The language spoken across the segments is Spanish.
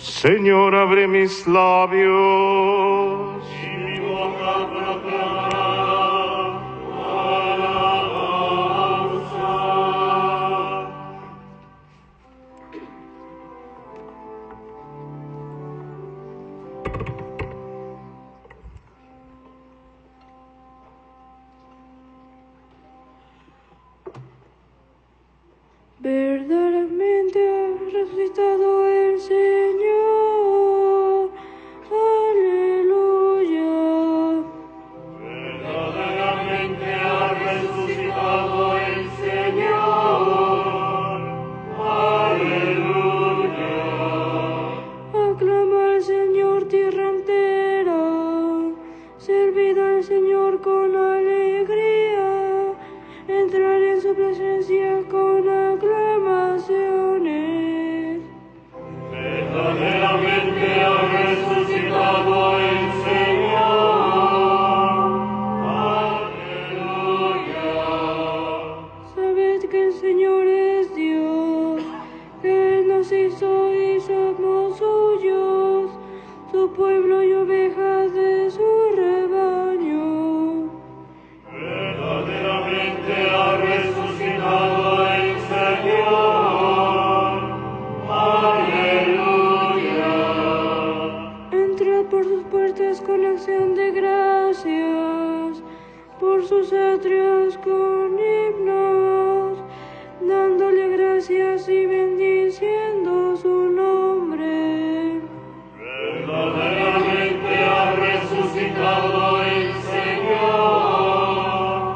Señor, abre mis labios. Y mi boca proclamará tu alabanza. Verdaderamente ha resucitado el Señor. Aleluya. Verdaderamente ha resucitado el Señor. Aleluya. Aclama al Señor tierra entera. Servid al Señor con alegría. Entrar en su presencia con aclamaciones. Verdaderamente ha resucitado el Señor. Aleluya. Sabed que el Señor es Dios, que Él nos hizo y somos suyos, su pueblo y ovejas de su rebaño. Verdaderamente ha resucitado el Señor. Aleluya. Entrad por sus puertas con acción de gracias, por sus atrios con himnos, dándole gracias y bendiciendo su nombre. Verdaderamente ha resucitado el Señor.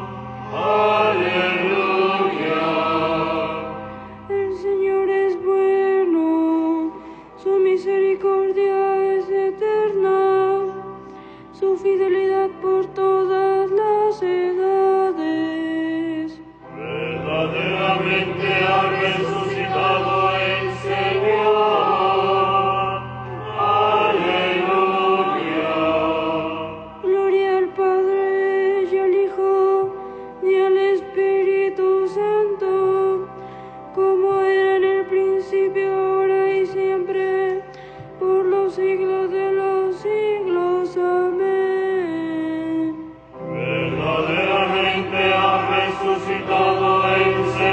Aleluya. El Señor es bueno, su misericordia es eterna, su fidelidad por todas las edades. Verdaderamente ha resucitado el Señor. Aleluya. Gloria al Padre y al Hijo y al Espíritu Santo, como era en el principio, ahora y siempre, por los siglos de los siglos. Amén. Verdaderamente ha resucitado el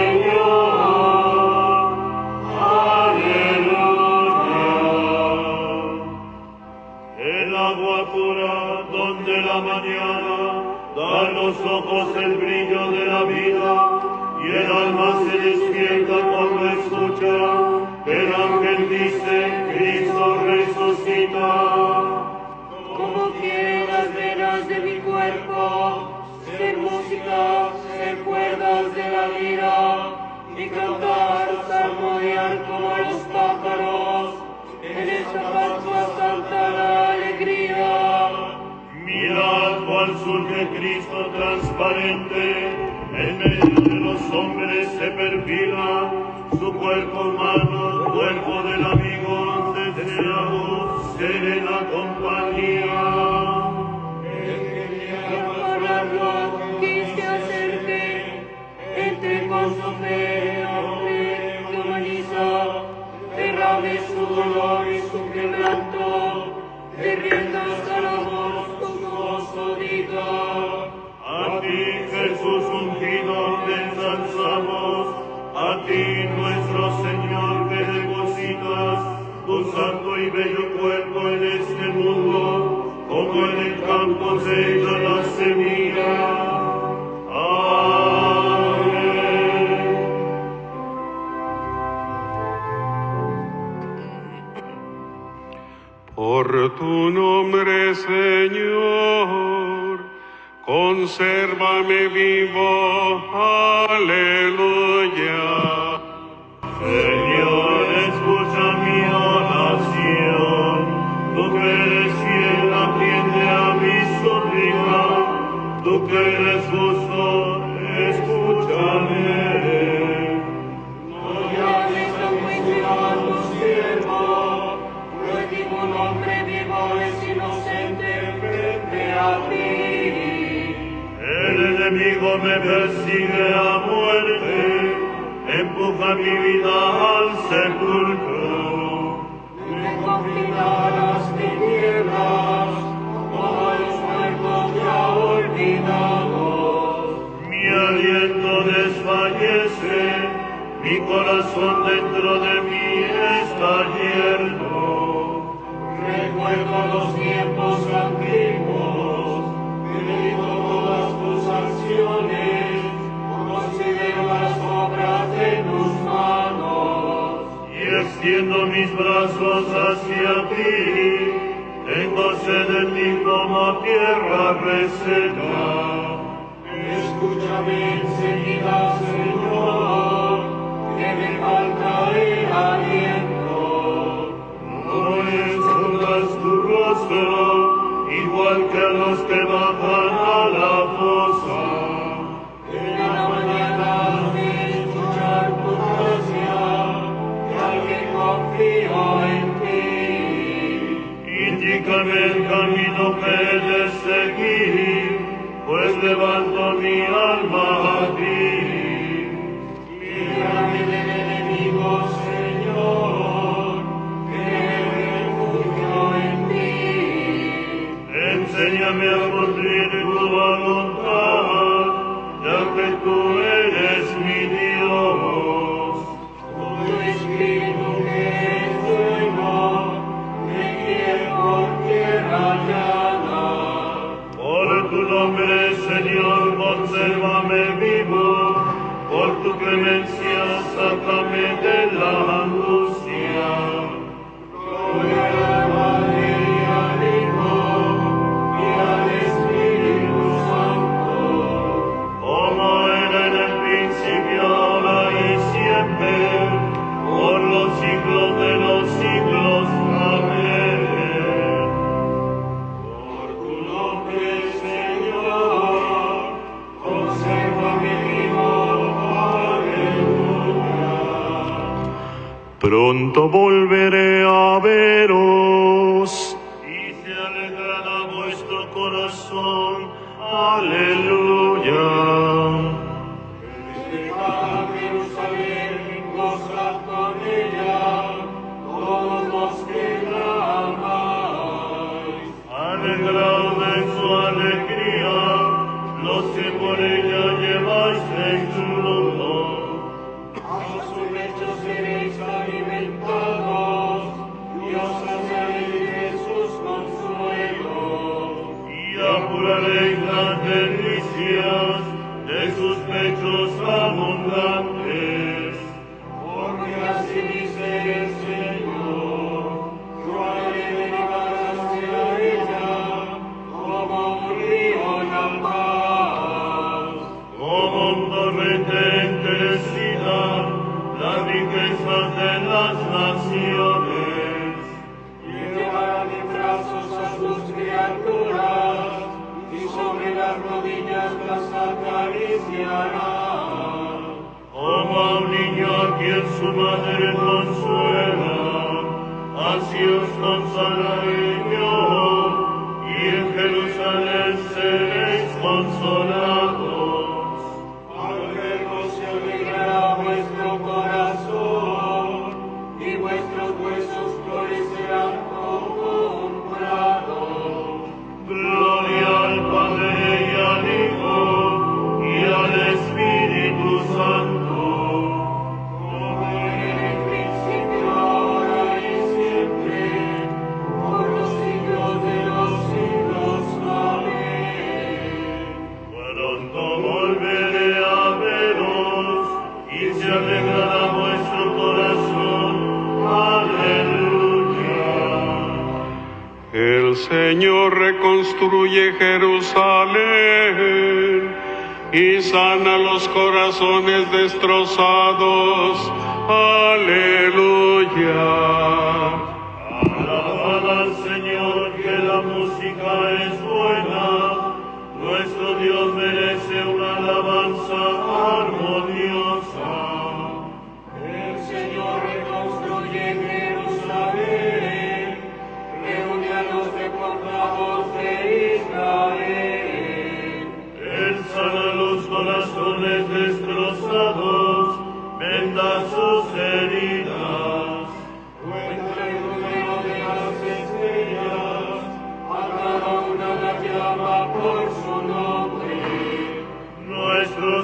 Señor. Aleluya. El agua pura donde la mañana da a los ojos el brillo de la vida, y el alma se despierta cuando escucha que el ángel dice: Cristo resucita. Como quieren las venas de mi cuerpo ser música, ser cuerdas de la lira, y cantar, salmodiar como los pájaros, en esta Pascua santa la alegría. Mirad cuál surge Cristo transparente, en medio de los hombres se perfila, su cuerpo humano, cuerpo del amigo, deseamos ser en la compañía. Pararlo, que se acerque, entre con su fe, hombre, que humaniza, derrame su dolor y su quebranto, de riendas a la voz con gozo diga: A ti, Jesús ungido, te ensalzamos, a ti, nuestro Señor, que depositas tu santo y bello cuerpo en este mundo, como en el campo se echa la semilla. Amén. Por tu nombre, Señor, consérvame vivo. Aleluya. Señor, escucha mi oración, tú que eres fiel, atiende a mi súplica, tú que eres justo, escúchame. No llames a juicio a tu siervo, pues ningún hombre vivo es inocente frente a ti. El enemigo me persigue a muerte, empuja mi vida al sepulcro. Me confío quita las tinieblas, como a los muertos ya olvidados. Mi aliento desfallece, mi corazón dentro de mí está yerto. Recuerdo los tiempos antiguos, medito todas tus acciones, considero las obras de tus manos. Y extiendo mis brazos hacia ti, tengo sed de ti como tierra reseca. Escúchame enseguida, Señor, que me falta el aliento. No escondas tu rostro, igual que a los que bajan a la fosa. En la mañana de escuchar tu gracia, que alguien confío en ti. Indícame el camino que he de seguir, pues levanto mi alma a ti. Líbrame del enemigo, Señor, que me refugio en ti. Enséñame a cumplir tu voluntad, ya que tú eres mi Dios. Tu espíritu que es bueno, me guíe por tierra llana. Por tu nombre, Señor, consérvame vivo, por tu clemencia, sácame de la angustia. Gloria al Padre y al Hijo y al Espíritu Santo, Como era en el principio, ahora y siempre, por los siglos de los siglos. Amén. por tu nombre, Señor, consérvame vivo. Aleluya. Pronto volveré a veros. Y se alegrará vuestro corazón. Aleluya. Festificad Jerusalén, gozad con ella, todos los que la amáis. Alegraos en su alegría, los que por ella lleváis en su luto. A su pecho seréis alimentados, Dios hace sus consuelos. Y apuraréis las delicias de sus pechos abundantes. Porque así dice el Señor, yo haré derivar hacia ella como un río en paz. Como un torrente en crecida, las riquezas de las naciones. Llevarán en brazos a sus criaturas y sobre las rodillas las acariciarán. Como a un niño a quien su madre consuela, así os consolaré yo, y en Jerusalén seréis consolados. Al verlo se alegrará vuestro corazón y vuestros huesos florecerán como un prado. Gloria al Padre y al Hijo y al Espíritu Santo. Como en el principio, ahora y siempre, por los siglos de los siglos. Amén. Pronto volveré a veros y se alegrará vuestro corazón. Aleluya. El Señor reconstruye Jerusalén y sana los corazones destrozados. Aleluya. Alabad al Señor, que la música es buena. Nuestro Dios merece una alabanza armoniosa. El Señor reconstruye Jerusalén, reúne a los deportados de Israel. Él sana los corazones destrozados, venda sus heridas. Cuenta el número de las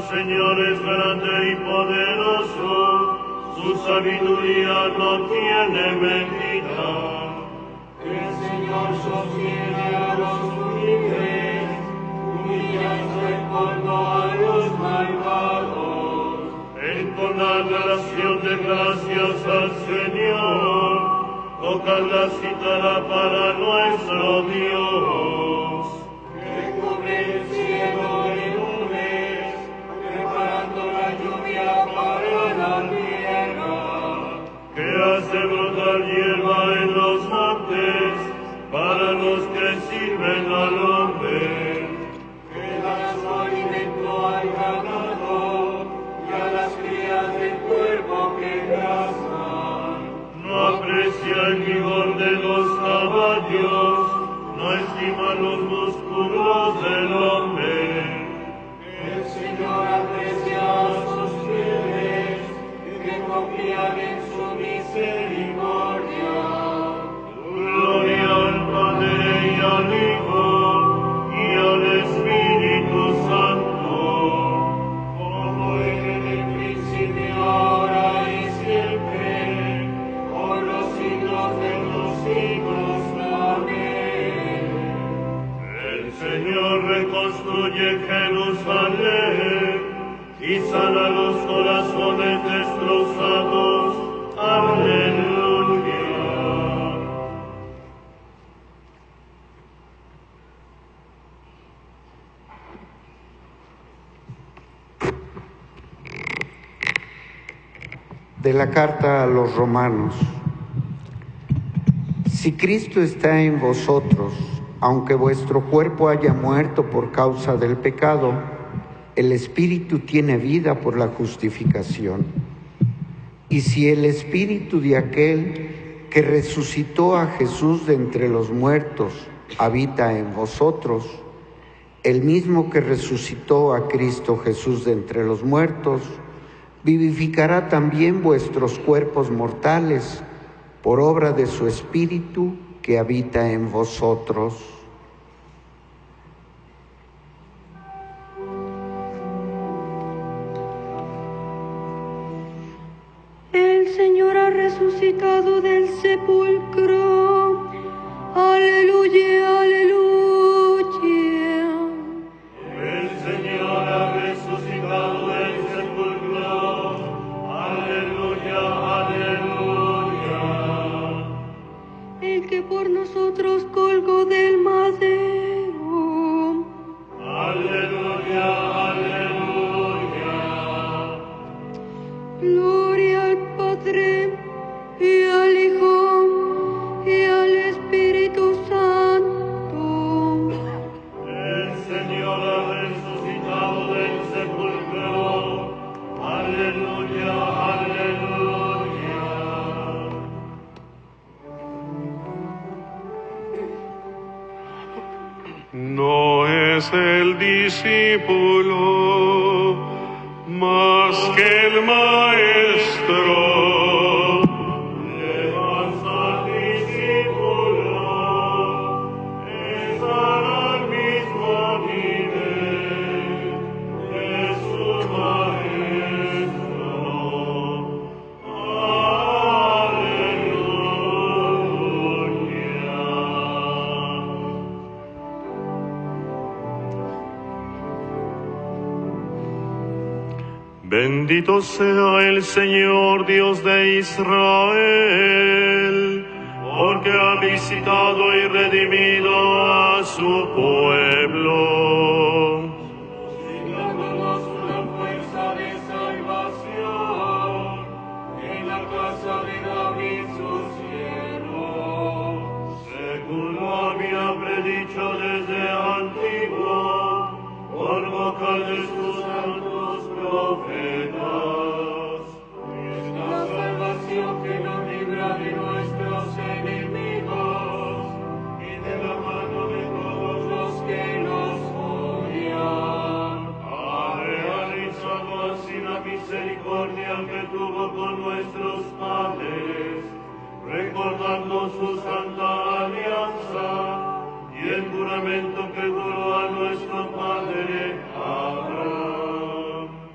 Señor es grande y poderoso, su sabiduría no tiene medida. El Señor sostiene a los humildes, humillando el polvo a los malvados. Entonad la acción de gracias al Señor, tocad la cítara para nuestro Dios. Que cubre el cielo de nubes, preparando la lluvia para la tierra. Que hace brotar hierba en los montes, para los que sirven al hombre. Que da su alimento al ganado y a las crías del cuerpo que grazan. No aprecia el vigor de los caballos, no estima los músculos del hombre. El Señor aprecia a sus fieles, que confían en su misericordia. Gloria al Padre y al Hijo y al Espíritu Santo, Como era en el principio, ahora y siempre, por los siglos de los siglos. Amén. el Señor reconstruye Jerusalén y sana los corazones destrozados. Aleluya. De la carta a los romanos. Si Cristo está en vosotros, aunque vuestro cuerpo haya muerto por causa del pecado, el Espíritu tiene vida por la justificación. Y si el Espíritu de aquel que resucitó a Jesús de entre los muertos habita en vosotros, el mismo que resucitó a Cristo Jesús de entre los muertos, vivificará también vuestros cuerpos mortales por obra de su Espíritu que habita en vosotros. El Señor ha resucitado del sepulcro. Aleluya, aleluya. El Señor ha resucitado del sepulcro. Aleluya, aleluya. El que por nosotros colgó del madero. Aleluya, aleluya. Gloria al Padre y al Hijo y al Espíritu Santo. El Señor ha resucitado del sepulcro. Aleluya, aleluya. No es el discípulo más que el maestro. Levanta al discípulo, estar al mismo nivel de su maestro. Bendito sea el Señor Dios de Israel, porque ha visitado y redimido a su pueblo. Dándonos una fuerza de salvación en la casa de David su siervo. Según lo había predicho desde antiguo, por boca de sus santos profetas. La salvación que nos libra de nuestros enemigos y de la mano de todos los que nos odian. Ha realizado así la misericordia que tuvo con nuestros padres, recordando su santa alianza y el juramento que juró a nuestro padre Abraham.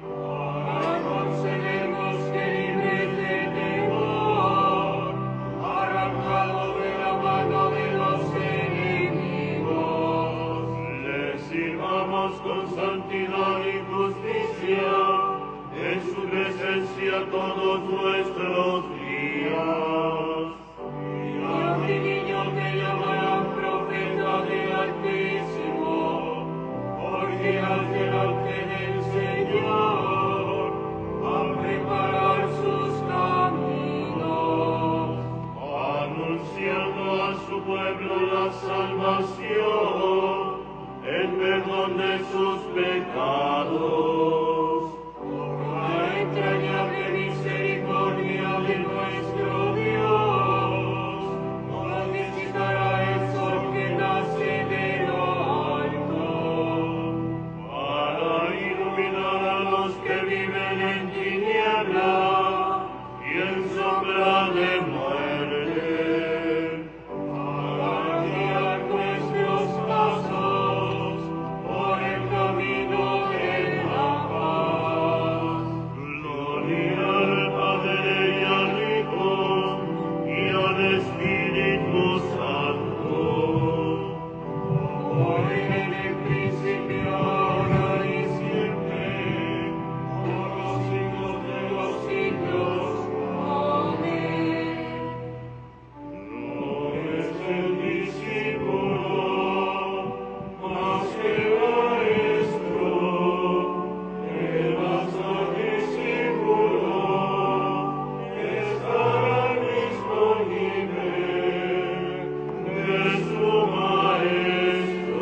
sombra de muerte. Para guiar nuestros pasos por el camino de la paz. Gloria al Padre y al Hijo y al Espíritu Santo. Hoy en el principio, ahora y siempre, por los siglos de los siglos. Amén. No es el discípulo más que maestro, el más discípulo estará al mismo nivel de su maestro.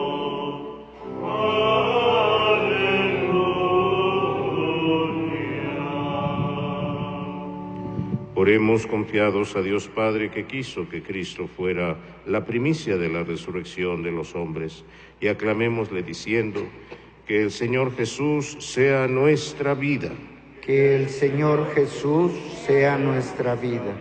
Aleluya. Oremos confiados a Dios Padre, que quiso que Cristo fuera la primicia de la resurrección de los hombres, y aclamémosle diciendo: que el Señor Jesús sea nuestra vida. Que el Señor Jesús sea nuestra vida.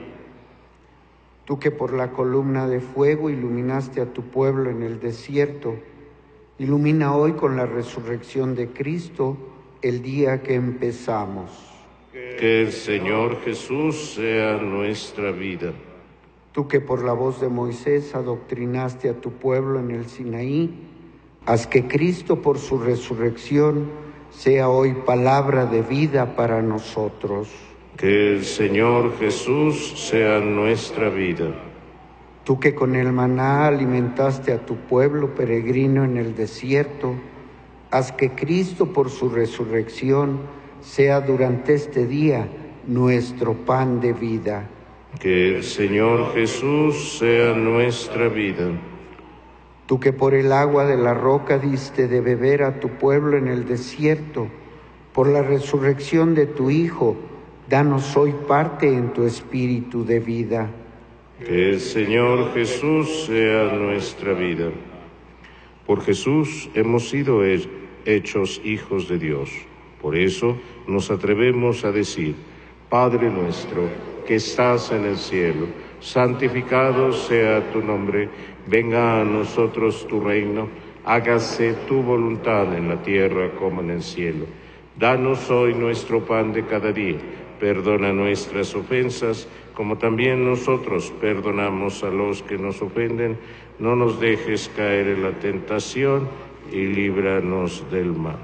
Tú que por la columna de fuego iluminaste a tu pueblo en el desierto, ilumina hoy con la resurrección de Cristo el día que empezamos. Que el Señor Jesús sea nuestra vida. Tú que por la voz de Moisés adoctrinaste a tu pueblo en el Sinaí, haz que Cristo por su resurrección sea hoy palabra de vida para nosotros. Que el Señor Jesús sea nuestra vida. Tú que con el maná alimentaste a tu pueblo peregrino en el desierto, haz que Cristo por su resurrección sea durante este día nuestro pan de vida. Que el Señor Jesús sea nuestra vida. Tú que por el agua de la roca diste de beber a tu pueblo en el desierto, por la resurrección de tu Hijo, danos hoy parte en tu espíritu de vida. Que el Señor Jesús sea nuestra vida. Por Jesús hemos sido hechos hijos de Dios. Por eso nos atrevemos a decir: Padre nuestro, que estás en el cielo, santificado sea tu nombre, venga a nosotros tu reino, hágase tu voluntad en la tierra como en el cielo. Danos hoy nuestro pan de cada día, perdona nuestras ofensas, como también nosotros perdonamos a los que nos ofenden, no nos dejes caer en la tentación y líbranos del mal.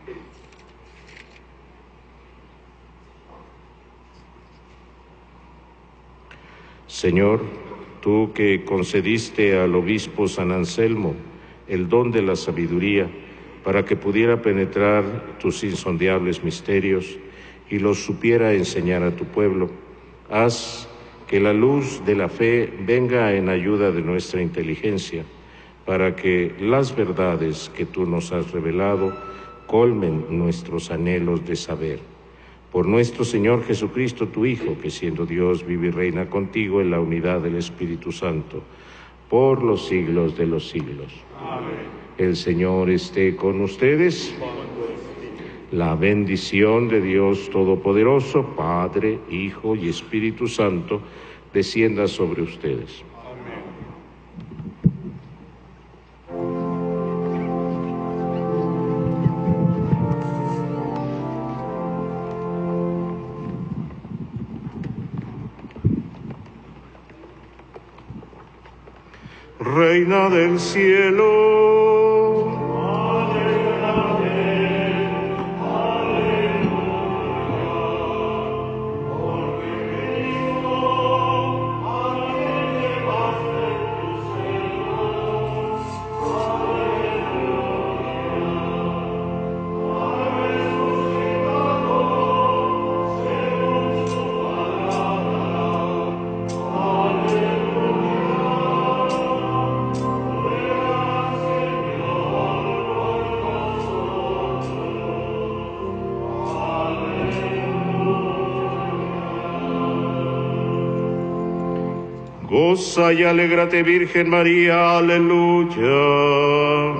Señor, tú que concediste al obispo San Anselmo el don de la sabiduría para que pudiera penetrar tus insondables misterios y los supiera enseñar a tu pueblo, haz que la luz de la fe venga en ayuda de nuestra inteligencia, para que las verdades que tú nos has revelado colmen nuestros anhelos de saber. Por nuestro Señor Jesucristo, tu Hijo, que siendo Dios vive y reina contigo en la unidad del Espíritu Santo, por los siglos de los siglos. Amén. El Señor esté con ustedes. La bendición de Dios Todopoderoso, Padre, Hijo y Espíritu Santo, descienda sobre ustedes. Reina del cielo, goza y alégrate, Virgen María, aleluya.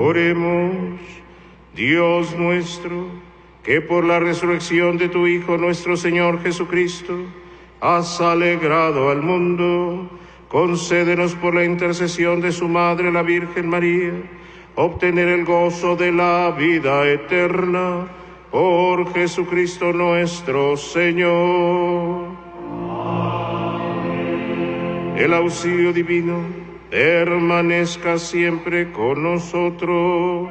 Oremos. Dios nuestro, que por la resurrección de tu Hijo nuestro Señor Jesucristo has alegrado al mundo, concédenos por la intercesión de su Madre la Virgen María, obtener el gozo de la vida eterna, por Jesucristo nuestro Señor. Amén. El auxilio divino permanezca siempre con nosotros.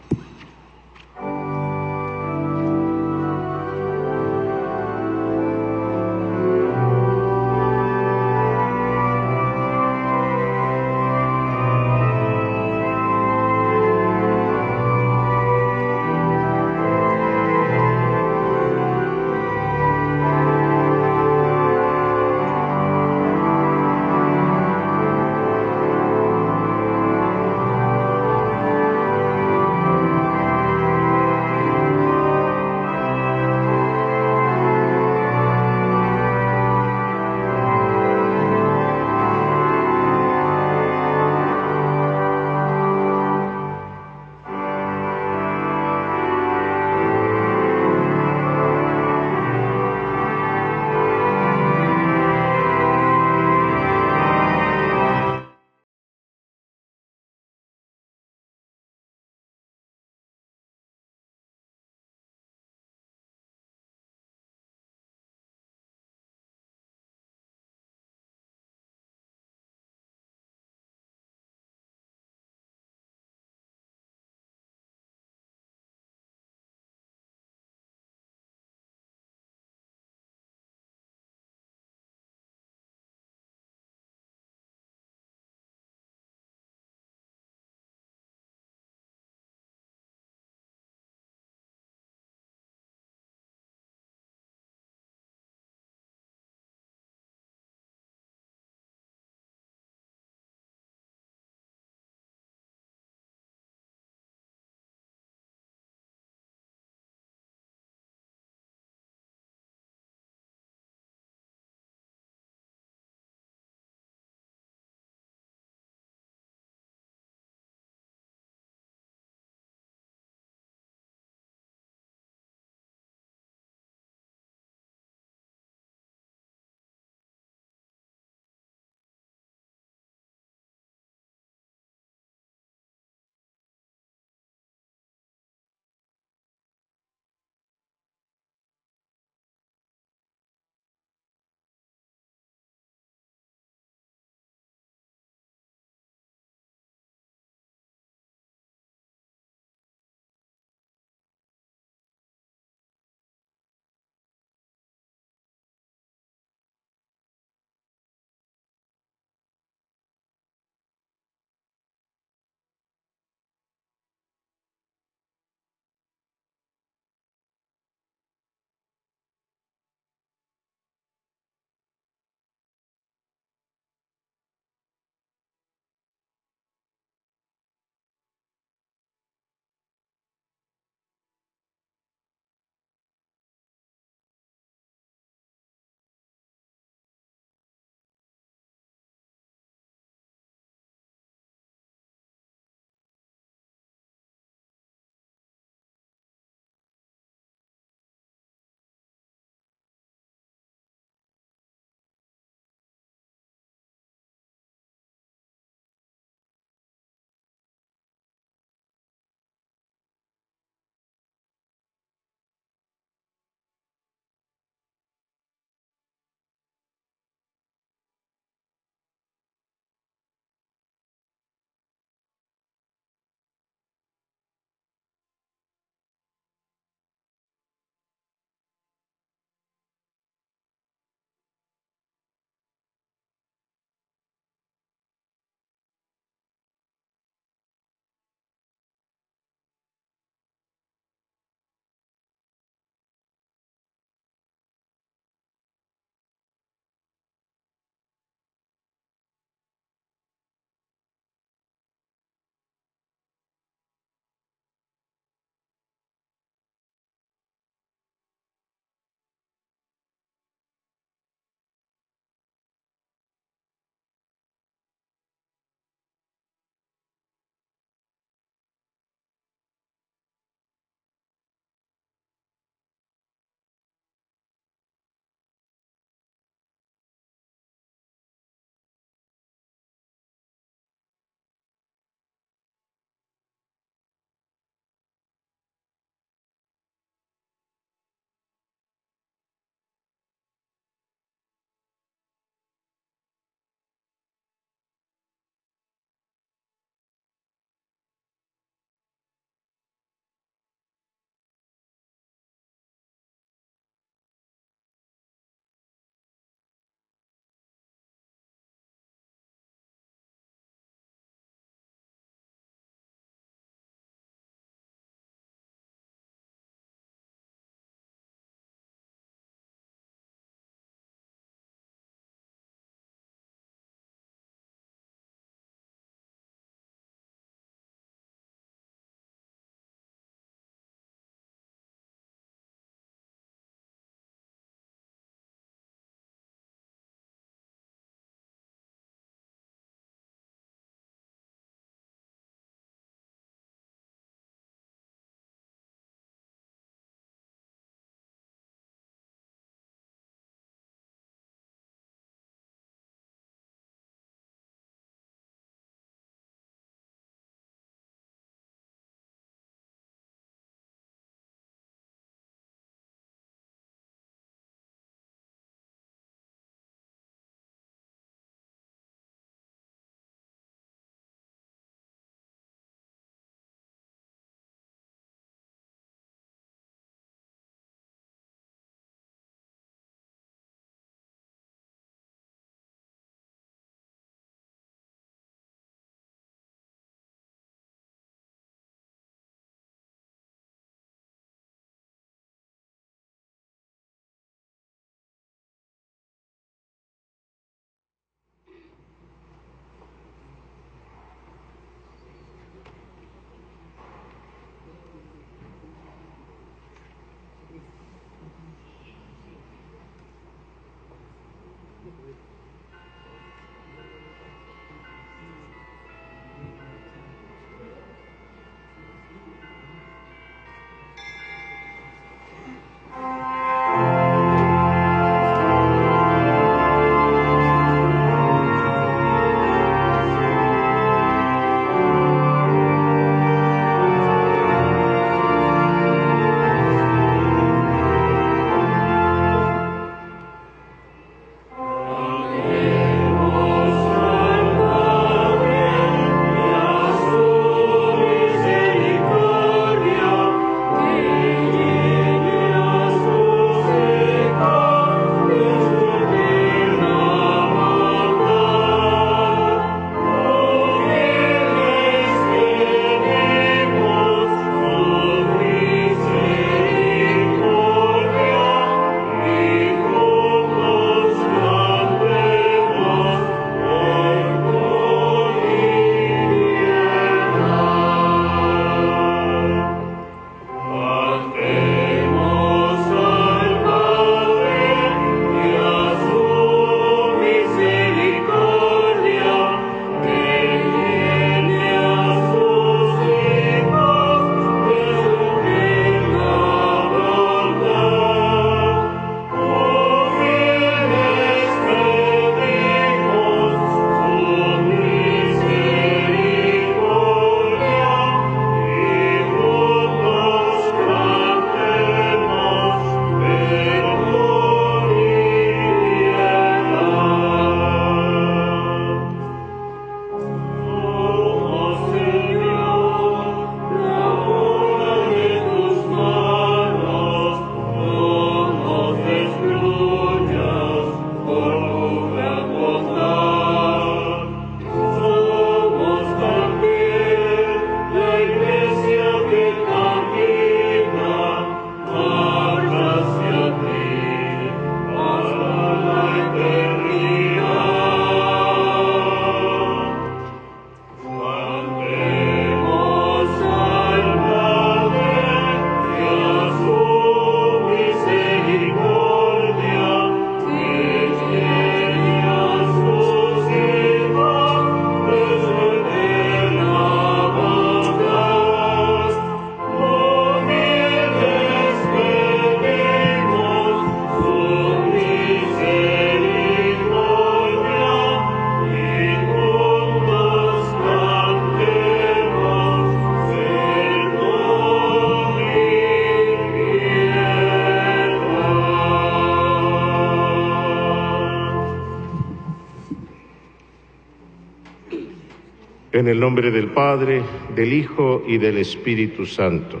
En el nombre del Padre, del Hijo y del Espíritu Santo.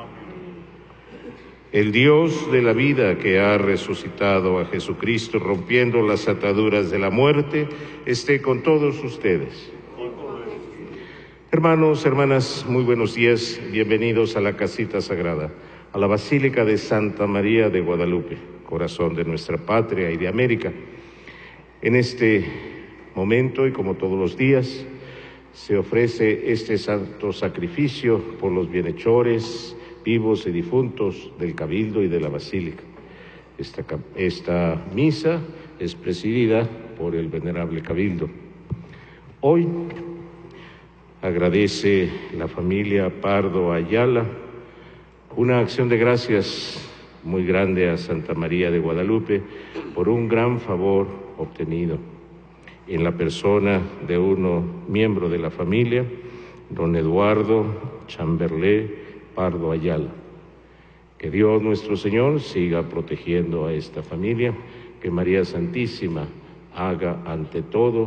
El Dios de la vida, que ha resucitado a Jesucristo rompiendo las ataduras de la muerte, esté con todos ustedes. Hermanos, hermanas, muy buenos días. Bienvenidos a la casita sagrada, a la Basílica de Santa María de Guadalupe, corazón de nuestra patria y de América. En este momento, y como todos los días, se ofrece este santo sacrificio por los bienhechores, vivos y difuntos del Cabildo y de la Basílica. Esta misa es presidida por el Venerable Cabildo. Hoy agradece la familia Pardo Ayala una acción de gracias muy grande a Santa María de Guadalupe por un gran favor obtenido en la persona de miembro de la familia, don Eduardo Chamberlé Pardo Ayala. Que Dios nuestro Señor siga protegiendo a esta familia, que María Santísima haga ante todo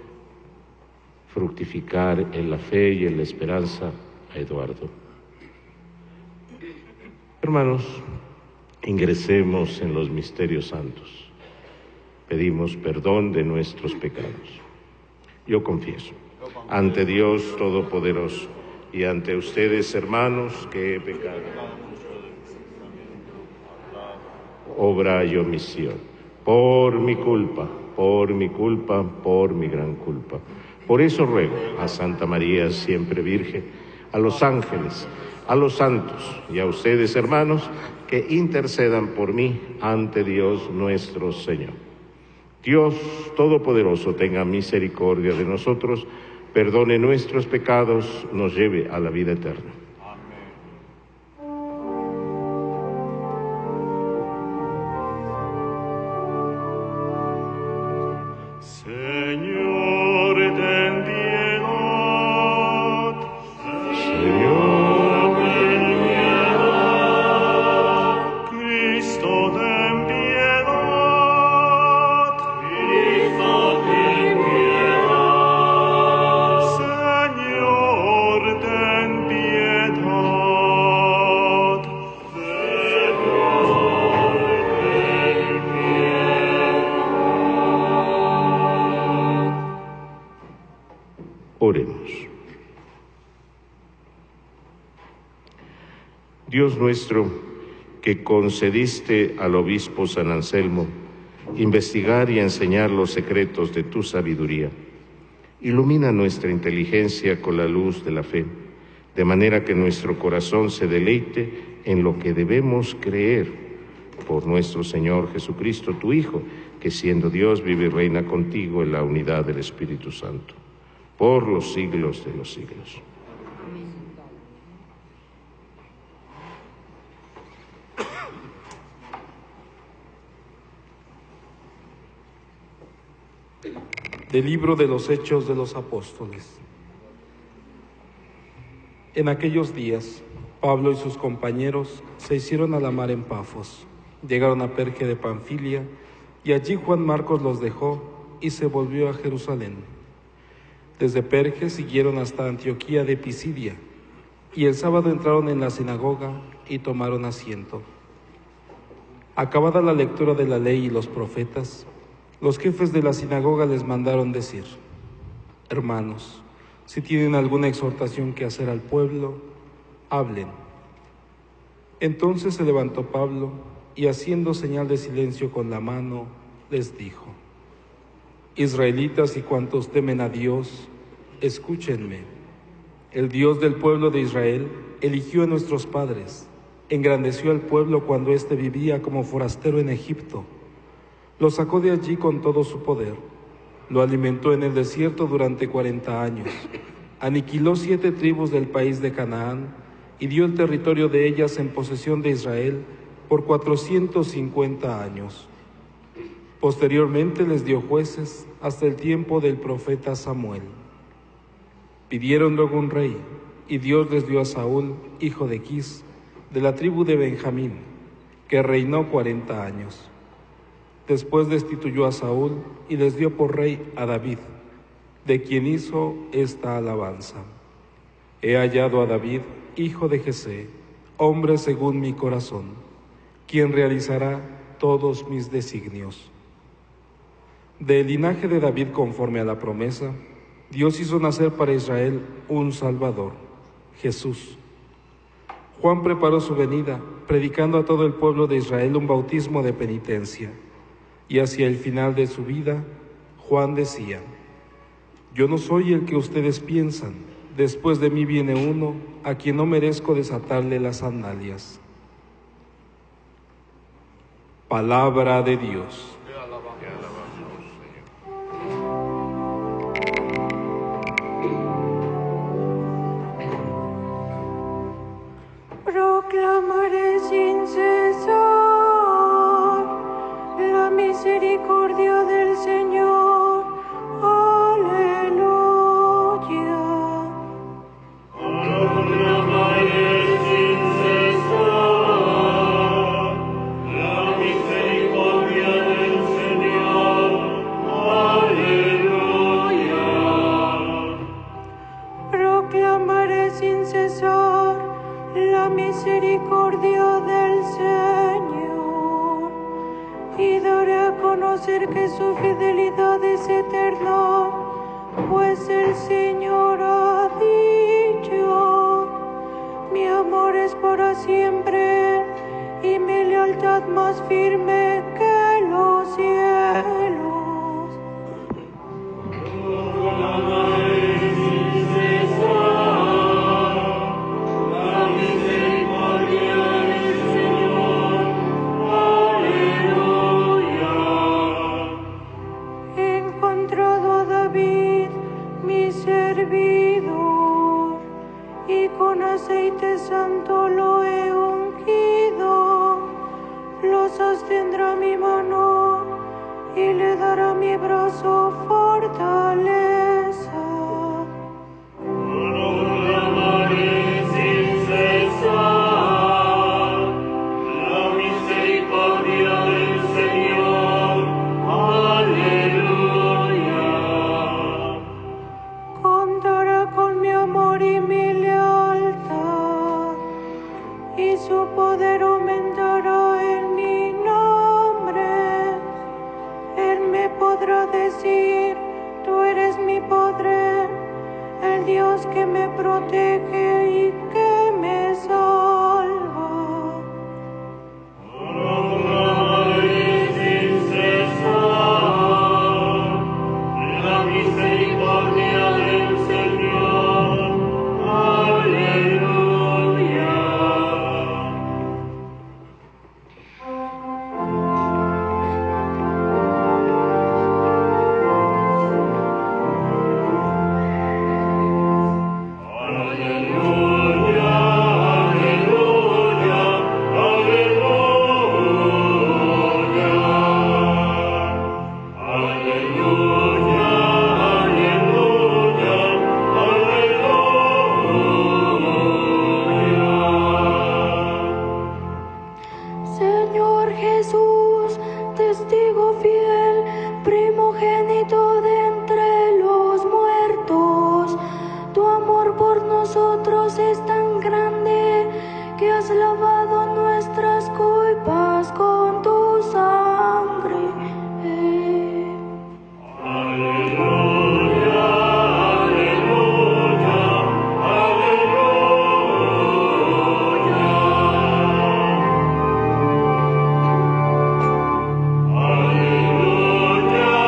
fructificar en la fe y en la esperanza a Eduardo. Hermanos, ingresemos en los misterios santos. Pedimos perdón de nuestros pecados. Yo confieso ante Dios Todopoderoso y ante ustedes, hermanos, que he pecado, obra y omisión, por mi culpa, por mi gran culpa. Por eso ruego a Santa María, siempre Virgen, a los ángeles, a los santos y a ustedes, hermanos, que intercedan por mí ante Dios nuestro Señor. Dios Todopoderoso tenga misericordia de nosotros, perdone nuestros pecados, nos lleve a la vida eterna. Señor, ten piedad. Señor, ten piedad. Cristo, ten piedad. Cristo, ten piedad. Señor, ten piedad. Señor, ten piedad. oremos. Dios nuestro, que concediste al obispo San Anselmo investigar y enseñar los secretos de tu sabiduría, ilumina nuestra inteligencia con la luz de la fe, de manera que nuestro corazón se deleite en lo que debemos creer por nuestro Señor Jesucristo, tu Hijo, que siendo Dios vive y reina contigo en la unidad del Espíritu Santo, por los siglos de los siglos. Del libro de los Hechos de los Apóstoles. En aquellos días, Pablo y sus compañeros se hicieron a la mar en Pafos. Llegaron a Perge de Panfilia, y allí Juan Marcos los dejó y se volvió a Jerusalén. Desde Perge siguieron hasta Antioquía de Pisidia, y el sábado entraron en la sinagoga y tomaron asiento. Acabada la lectura de la ley y los profetas, los jefes de la sinagoga les mandaron decir: hermanos, si tienen alguna exhortación que hacer al pueblo, hablen. Entonces se levantó Pablo y, haciendo señal de silencio con la mano, les dijo: israelitas y cuantos temen a Dios, escúchenme. El Dios del pueblo de Israel eligió a nuestros padres, engrandeció al pueblo cuando éste vivía como forastero en Egipto. Lo sacó de allí con todo su poder, lo alimentó en el desierto durante 40 años, aniquiló 7 tribus del país de Canaán y dio el territorio de ellas en posesión de Israel por 450 años. Posteriormente les dio jueces hasta el tiempo del profeta Samuel. Pidieron luego un rey, y Dios les dio a Saúl, hijo de Quis, de la tribu de Benjamín, que reinó 40 años. Después destituyó a Saúl y les dio por rey a David, de quien hizo esta alabanza: he hallado a David, hijo de Jesé, hombre según mi corazón, quien realizará todos mis designios. Del linaje de David, conforme a la promesa, Dios hizo nacer para Israel un Salvador, Jesús. Juan preparó su venida, predicando a todo el pueblo de Israel un bautismo de penitencia. Y hacia el final de su vida, Juan decía: yo no soy el que ustedes piensan, después de mí viene uno a quien no merezco desatarle las sandalias. Palabra de Dios. Proclamaré sin cesar la misericordia del Señor. Aleluya. Proclamaré sin cesar la misericordia del dará mi brazo fortaleza. Proclamaré sin cesar la misericordia del Señor. Aleluya. Contará con mi amor y mi lealtad, y su poder aumentará en mi nombre. Él me podrá decir: tú eres mi poder, el Dios que me protege y que me salva. Proclamaré sin cesar la misericordia del Señor. Aleluya. Aleluya, aleluya, aleluya. Aleluya, aleluya, aleluya. Señor Jesús, testigo fiel, primogénito de entre los muertos, tu amor por nosotros es tan grande que has lavado nuestras culpas con tu sangre. Aleluya, aleluya, aleluya.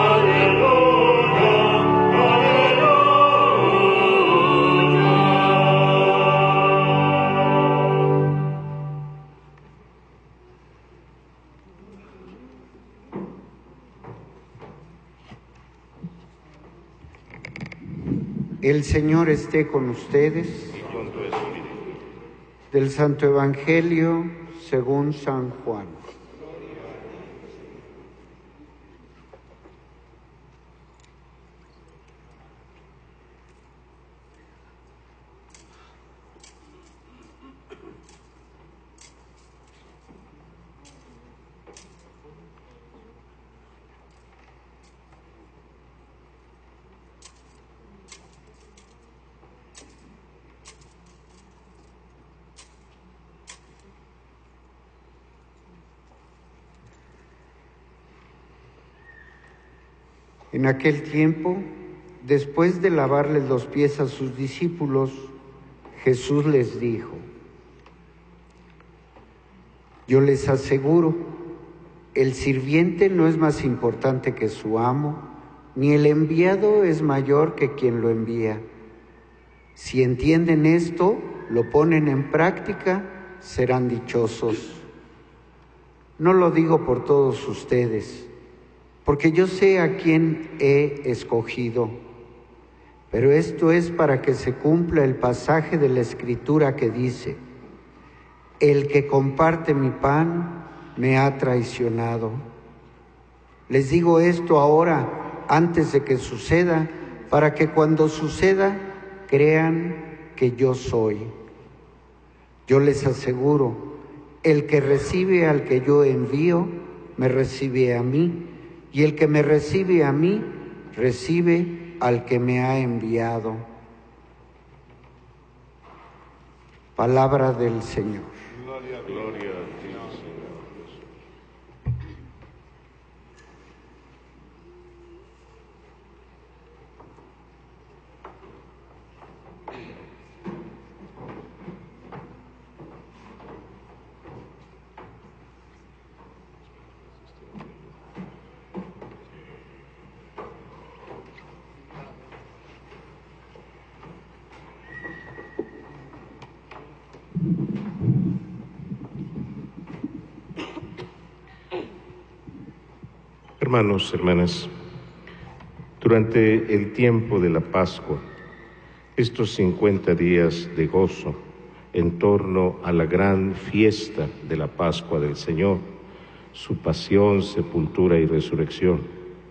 El Señor esté con ustedes. Del Santo Evangelio según San Juan. En aquel tiempo, después de lavarles los pies a sus discípulos, Jesús les dijo: yo les aseguro, el sirviente no es más importante que su amo, ni el enviado es mayor que quien lo envía. Si entienden esto, lo ponen en práctica, serán dichosos. No lo digo por todos ustedes, porque yo sé a quién he escogido. Pero esto es para que se cumpla el pasaje de la Escritura que dice: el que comparte mi pan me ha traicionado. Les digo esto ahora, antes de que suceda, para que cuando suceda crean que yo soy. Yo les aseguro, el que recibe al que yo envío, me recibe a mí, y el que me recibe a mí, recibe al que me ha enviado. Palabra del Señor. Gloria a ti, Señor. Hermanos, hermanas, durante el tiempo de la Pascua, estos 50 días de gozo en torno a la gran fiesta de la Pascua del Señor, su pasión, sepultura y resurrección,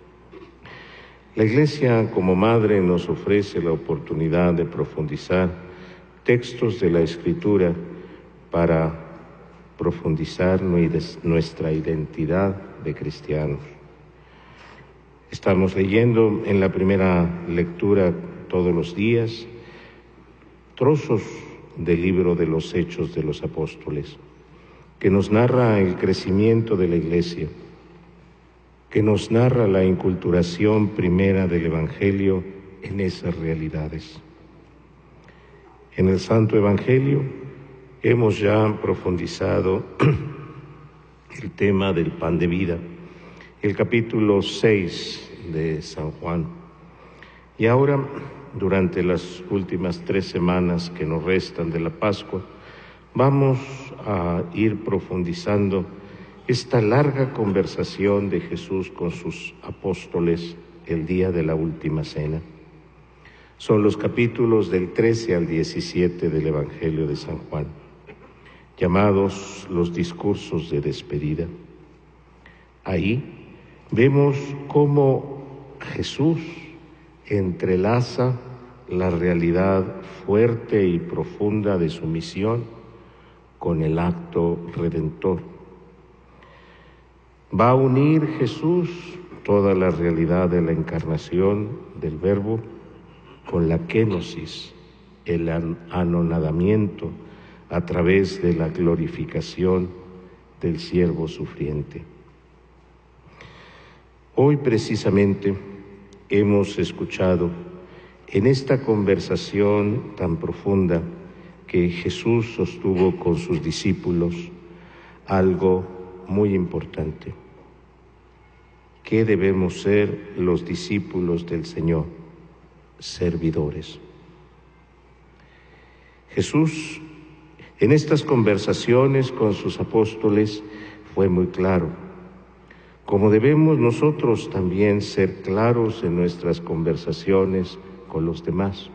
La Iglesia como madre nos ofrece la oportunidad de profundizar textos de la Escritura para profundizar nuestra identidad de cristianos. Estamos leyendo en la primera lectura todos los días trozos del libro de los Hechos de los Apóstoles, que nos narra el crecimiento de la Iglesia, que nos narra la inculturación primera del Evangelio en esas realidades. En el Santo Evangelio hemos ya profundizado el tema del pan de vida, el capítulo 6 de San Juan. Y ahora, durante las últimas 3 semanas que nos restan de la Pascua, vamos a ir profundizando esta larga conversación de Jesús con sus apóstoles el día de la última cena. Son los capítulos del 13 al 17 del Evangelio de San Juan, llamados los discursos de despedida. Ahí vemos cómo Jesús entrelaza la realidad fuerte y profunda de su misión con el acto redentor. Va a unir Jesús toda la realidad de la encarnación del Verbo con la kenosis, el anonadamiento a través de la glorificación del siervo sufriente. Hoy precisamente hemos escuchado en esta conversación tan profunda que Jesús sostuvo con sus discípulos algo muy importante. ¿Qué debemos ser los discípulos del Señor? Servidores. Jesús, en estas conversaciones con sus apóstoles, fue muy claro, como debemos nosotros también ser claros en nuestras conversaciones con los demás.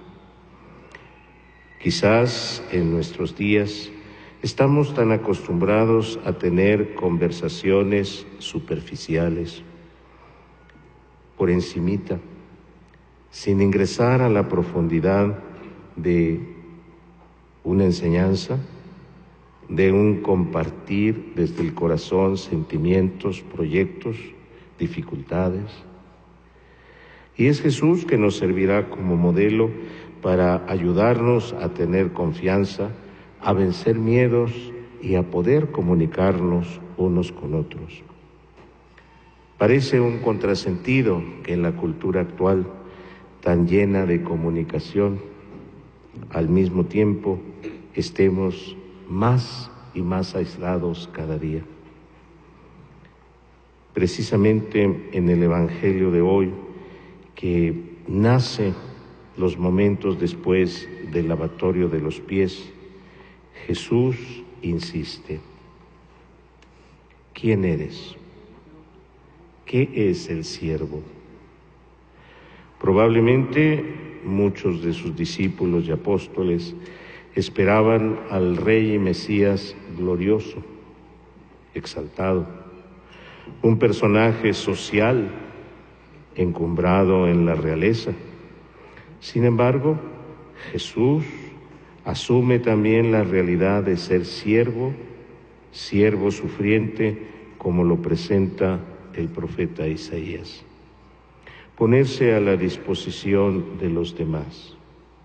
Quizás en nuestros días estamos tan acostumbrados a tener conversaciones superficiales, por encimita, sin ingresar a la profundidad de una enseñanza, de un compartir desde el corazón sentimientos, proyectos, dificultades. Y es Jesús que nos servirá como modelo para ayudarnos a tener confianza, a vencer miedos y a poder comunicarnos unos con otros. Parece un contrasentido que en la cultura actual, tan llena de comunicación, al mismo tiempo estemos más y más aislados cada día. Precisamente en el Evangelio de hoy, que nace los momentos después del lavatorio de los pies, Jesús insiste: ¿quién eres? ¿Qué es el siervo? Probablemente muchos de sus discípulos y apóstoles esperaban al Rey y Mesías glorioso, exaltado, un personaje social encumbrado en la realeza. Sin embargo, Jesús asume también la realidad de ser siervo, siervo sufriente, como lo presenta el profeta Isaías. Ponerse a la disposición de los demás.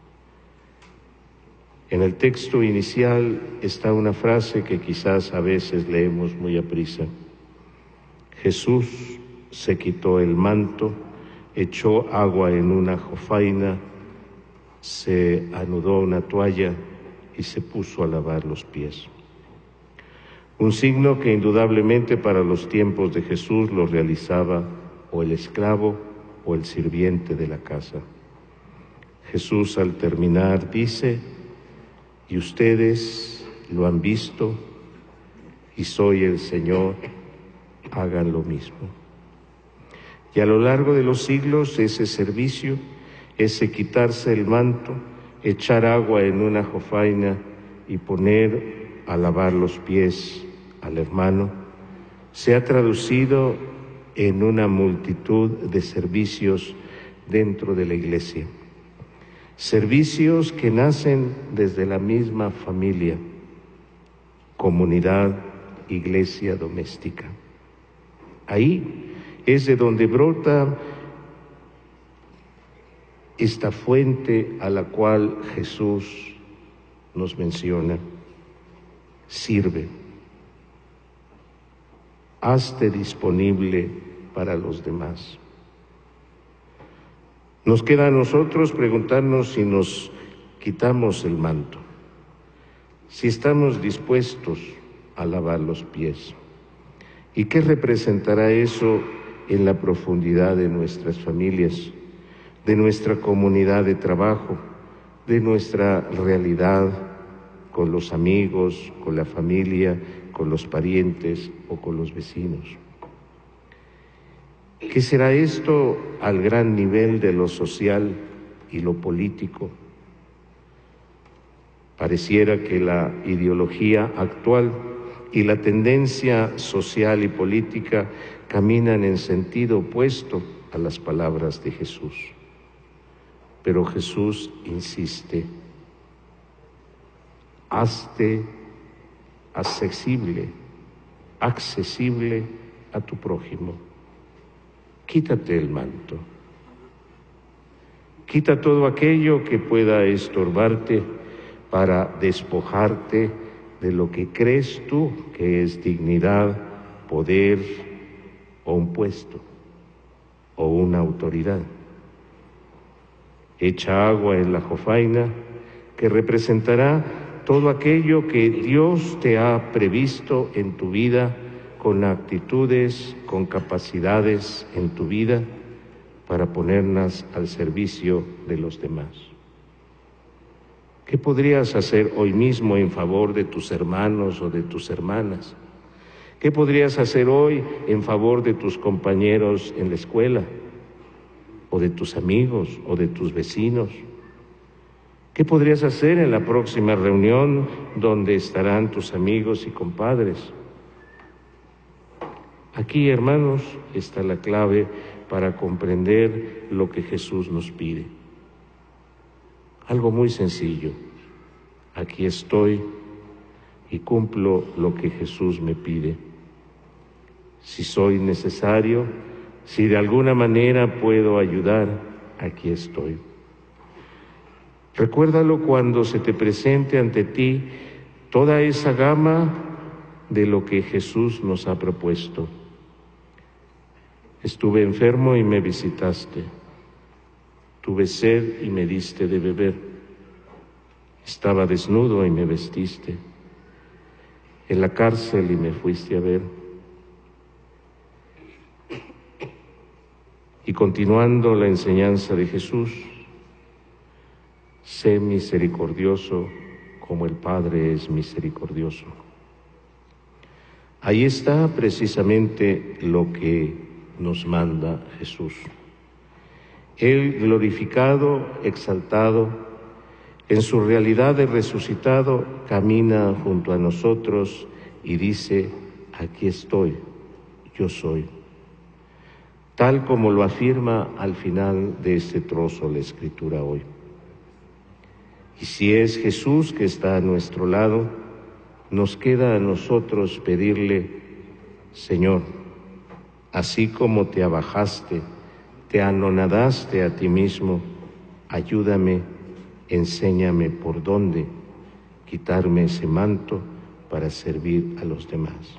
En el texto inicial está una frase que quizás a veces leemos muy aprisa. Jesús se quitó el manto, echó agua en una jofaina, se anudó una toalla y se puso a lavar los pies. Un signo que indudablemente para los tiempos de Jesús lo realizaba o el esclavo o el sirviente de la casa. Jesús al terminar dice: y ustedes lo han visto y soy el Señor, hagan lo mismo. Y a lo largo de los siglos ese servicio, ese quitarse el manto, echar agua en una jofaina y poner a lavar los pies al hermano, se ha traducido en una multitud de servicios dentro de la Iglesia. Servicios que nacen desde la misma familia, comunidad, iglesia doméstica. Ahí es de donde brota esta fuente a la cual Jesús nos menciona. Sirve. Hazte disponible para los demás. Nos queda a nosotros preguntarnos si nos quitamos el manto, si estamos dispuestos a lavar los pies. ¿Y qué representará eso en la profundidad de nuestras familias, de nuestra comunidad de trabajo, de nuestra realidad con los amigos, con la familia, con los parientes o con los vecinos? ¿Qué será esto al gran nivel de lo social y lo político? Pareciera que la ideología actual y la tendencia social y política caminan en sentido opuesto a las palabras de Jesús. Pero Jesús insiste: hazte accesible a tu prójimo. Quítate el manto. Quita todo aquello que pueda estorbarte para despojarte de lo que crees tú que es dignidad, poder o un puesto o una autoridad. Echa agua en la jofaina que representará todo aquello que Dios te ha previsto en tu vida, con actitudes, con capacidades en tu vida, para ponerlas al servicio de los demás. ¿Qué podrías hacer hoy mismo en favor de tus hermanos o de tus hermanas? ¿Qué podrías hacer hoy en favor de tus compañeros en la escuela, o de tus amigos, o de tus vecinos? ¿Qué podrías hacer en la próxima reunión donde estarán tus amigos y compadres? Aquí, hermanos, está la clave para comprender lo que Jesús nos pide. Algo muy sencillo. Aquí estoy y cumplo lo que Jesús me pide. Si soy necesario, si de alguna manera puedo ayudar, aquí estoy. Recuérdalo cuando se te presente ante ti toda esa gama de lo que Jesús nos ha propuesto. Estuve enfermo y me visitaste. Tuve sed y me diste de beber. Estaba desnudo y me vestiste. En la cárcel y me fuiste a ver. Y continuando la enseñanza de Jesús, sé misericordioso como el Padre es misericordioso. Ahí está precisamente lo que nos manda Jesús. Él, glorificado, exaltado, en su realidad de resucitado, camina junto a nosotros y dice: aquí estoy, yo soy. Tal como lo afirma al final de este trozo la Escritura hoy. Y si es Jesús que está a nuestro lado, nos queda a nosotros pedirle: Señor, así como te abajaste, te anonadaste a ti mismo, ayúdame, enséñame por dónde quitarme ese manto para servir a los demás.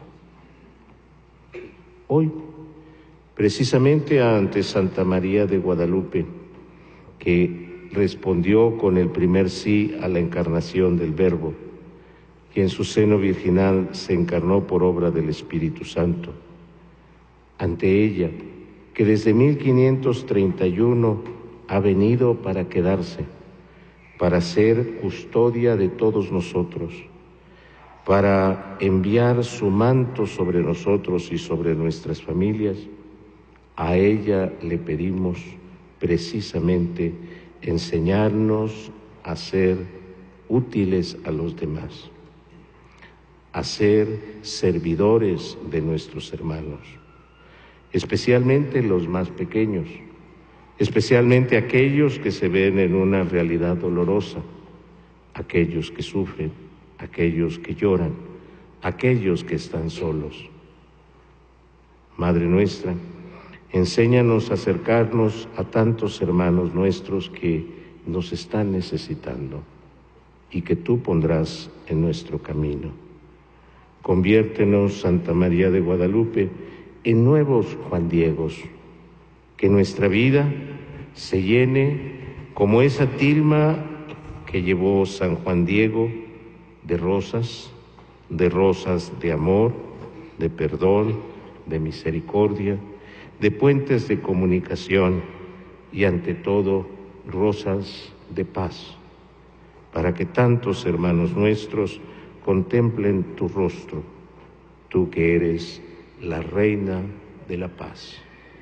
Hoy, precisamente ante Santa María de Guadalupe, que respondió con el primer sí a la encarnación del Verbo, y en su seno virginal se encarnó por obra del Espíritu Santo. Ante ella, que desde 1531 ha venido para quedarse, para ser custodia de todos nosotros, para enviar su manto sobre nosotros y sobre nuestras familias, a ella le pedimos precisamente enseñarnos a ser útiles a los demás, a ser servidores de nuestros hermanos, especialmente los más pequeños, especialmente aquellos que se ven en una realidad dolorosa, aquellos que sufren, aquellos que lloran, aquellos que están solos. Madre nuestra, enséñanos a acercarnos a tantos hermanos nuestros que nos están necesitando y que tú pondrás en nuestro camino. Conviértenos, Santa María de Guadalupe, en nuevos Juan Diegos, que nuestra vida se llene como esa tilma que llevó San Juan Diego de rosas de amor, de perdón, de misericordia, de puentes de comunicación y ante todo rosas de paz, para que tantos hermanos nuestros contemplen tu rostro, tú que eres la Reina de la Paz.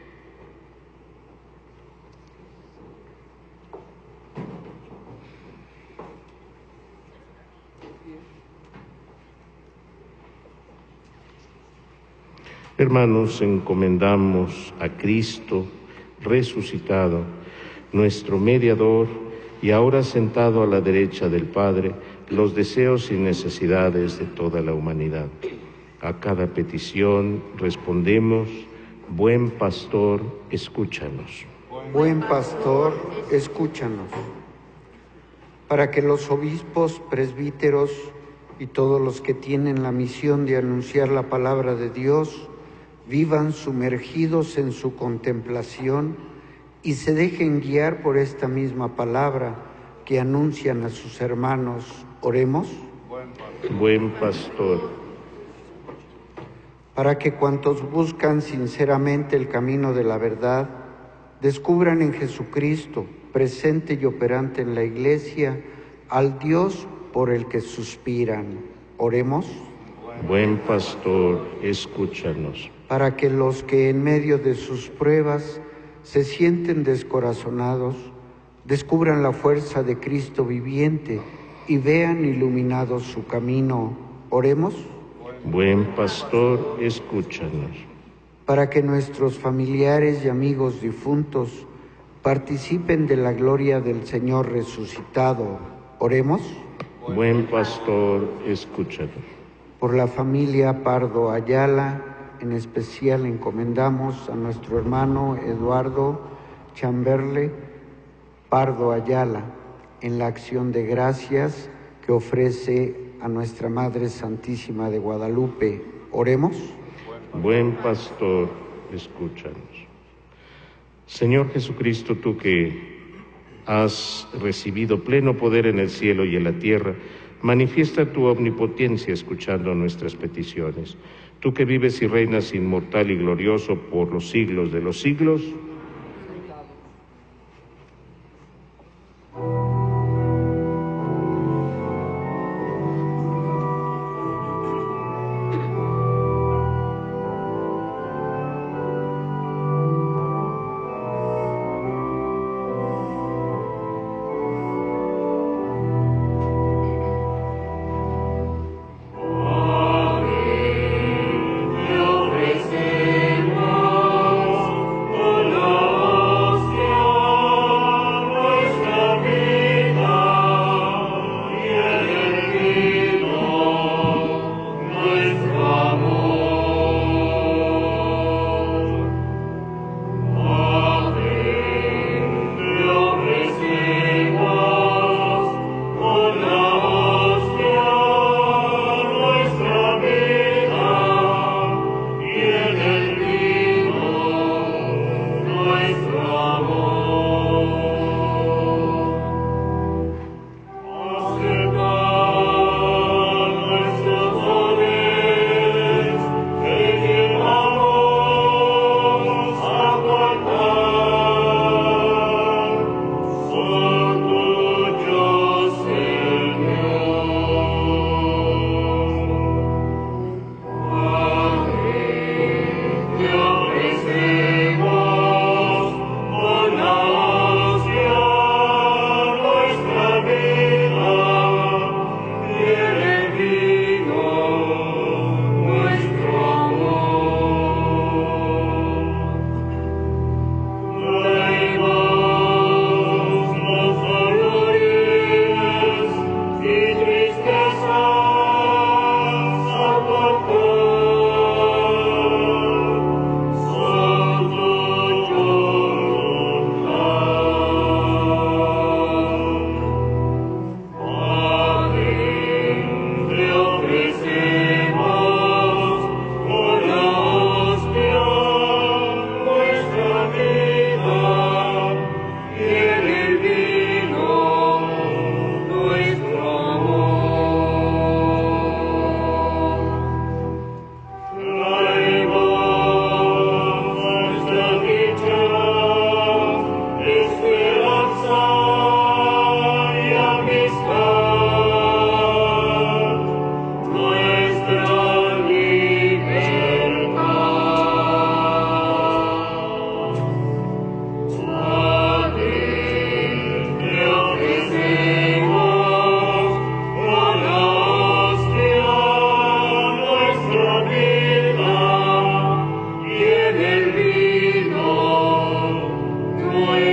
Hermanos, encomendamos a Cristo resucitado, nuestro mediador, y ahora sentado a la derecha del Padre, los deseos y necesidades de toda la humanidad. A cada petición respondemos: Buen Pastor, escúchanos. Buen Pastor, escúchanos. Para que los obispos, presbíteros y todos los que tienen la misión de anunciar la palabra de Dios vivan sumergidos en su contemplación y se dejen guiar por esta misma palabra que anuncian a sus hermanos. Oremos. Buen Pastor. Para que cuantos buscan sinceramente el camino de la verdad descubran en Jesucristo, presente y operante en la Iglesia, al Dios por el que suspiran. Oremos. Buen Pastor, escúchanos. Para que los que en medio de sus pruebas se sienten descorazonados, descubran la fuerza de Cristo viviente y vean iluminado su camino. Oremos. Buen Pastor, escúchanos. Para que nuestros familiares y amigos difuntos participen de la gloria del Señor resucitado. Oremos. Buen Pastor, escúchanos. Por la familia Pardo Ayala, en especial encomendamos a nuestro hermano Eduardo Chamberle Pardo Ayala en la acción de gracias que ofrece a nuestra Madre Santísima de Guadalupe. Oremos. Buen Pastor, escúchanos. Señor Jesucristo, tú que has recibido pleno poder en el cielo y en la tierra, manifiesta tu omnipotencia escuchando nuestras peticiones. Tú que vives y reinas inmortal y glorioso por los siglos de los siglos, Honor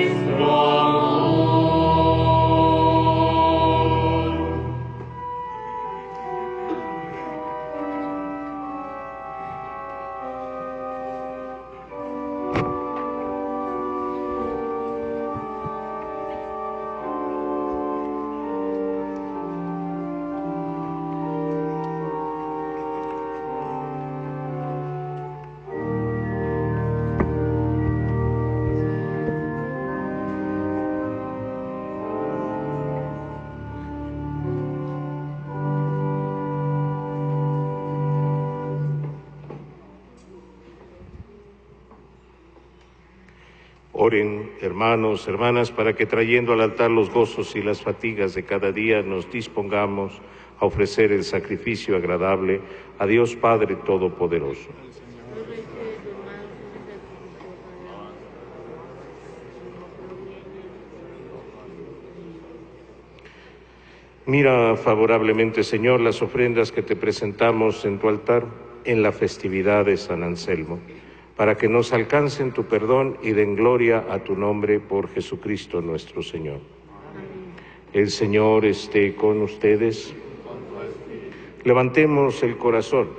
Oren, hermanos, hermanas, para que trayendo al altar los gozos y las fatigas de cada día nos dispongamos a ofrecer el sacrificio agradable a Dios Padre Todopoderoso. Mira favorablemente, Señor, las ofrendas que te presentamos en tu altar en la festividad de San Anselmo, para que nos alcancen tu perdón y den gloria a tu nombre por Jesucristo nuestro Señor. El Señor esté con ustedes. Levantemos el corazón.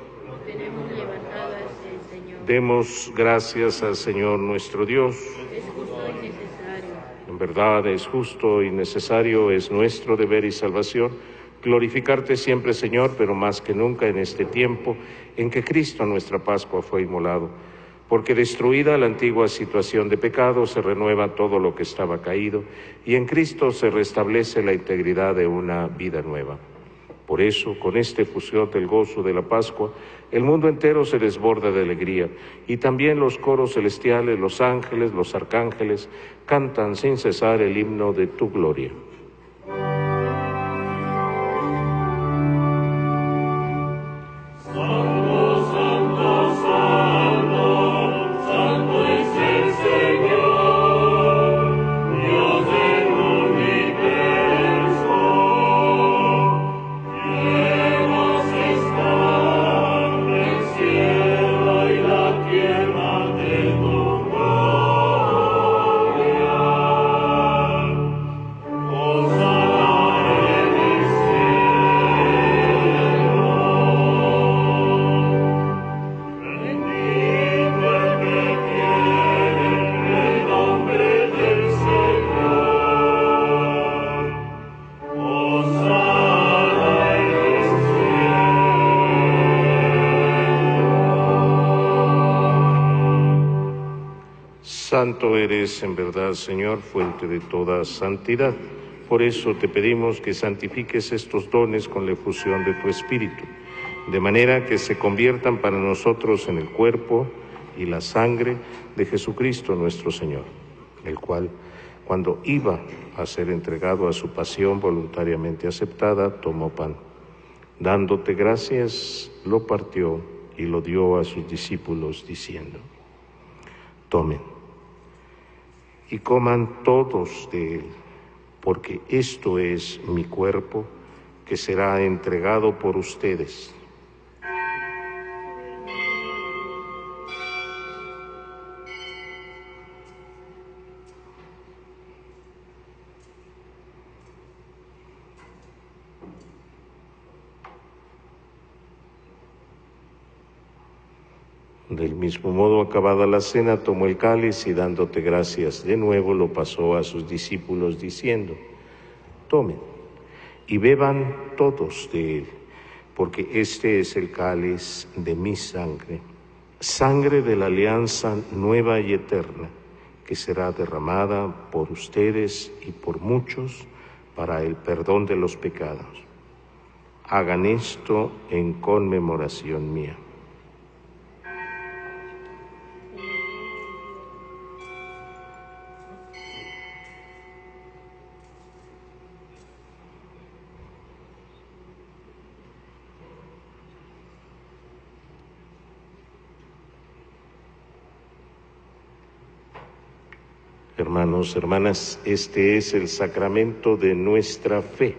Demos gracias al Señor nuestro Dios. Es justo y necesario. En verdad es justo y necesario, es nuestro deber y salvación glorificarte siempre, Señor, pero más que nunca en este tiempo en que Cristo nuestra Pascua fue inmolado. Porque destruida la antigua situación de pecado, se renueva todo lo que estaba caído, y en Cristo se restablece la integridad de una vida nueva. Por eso, con esta efusión del gozo de la Pascua, el mundo entero se desborda de alegría, y también los coros celestiales, los ángeles, los arcángeles, cantan sin cesar el himno de tu gloria. Santo eres en verdad, Señor, fuente de toda santidad. Por eso te pedimos que santifiques estos dones con la efusión de tu Espíritu, de manera que se conviertan para nosotros en el cuerpo y la sangre de Jesucristo nuestro Señor, el cual, cuando iba a ser entregado a su pasión voluntariamente aceptada, tomó pan. Dándote gracias, lo partió y lo dio a sus discípulos, diciendo: tomen y coman todos de él, porque esto es mi cuerpo, que será entregado por ustedes. Del mismo modo, acabada la cena, tomó el cáliz y dándote gracias de nuevo, lo pasó a sus discípulos diciendo: tomen y beban todos de él, porque este es el cáliz de mi sangre, sangre de la alianza nueva y eterna, que será derramada por ustedes y por muchos para el perdón de los pecados. Hagan esto en conmemoración mía. Hermanos, hermanas, este es el sacramento de nuestra fe.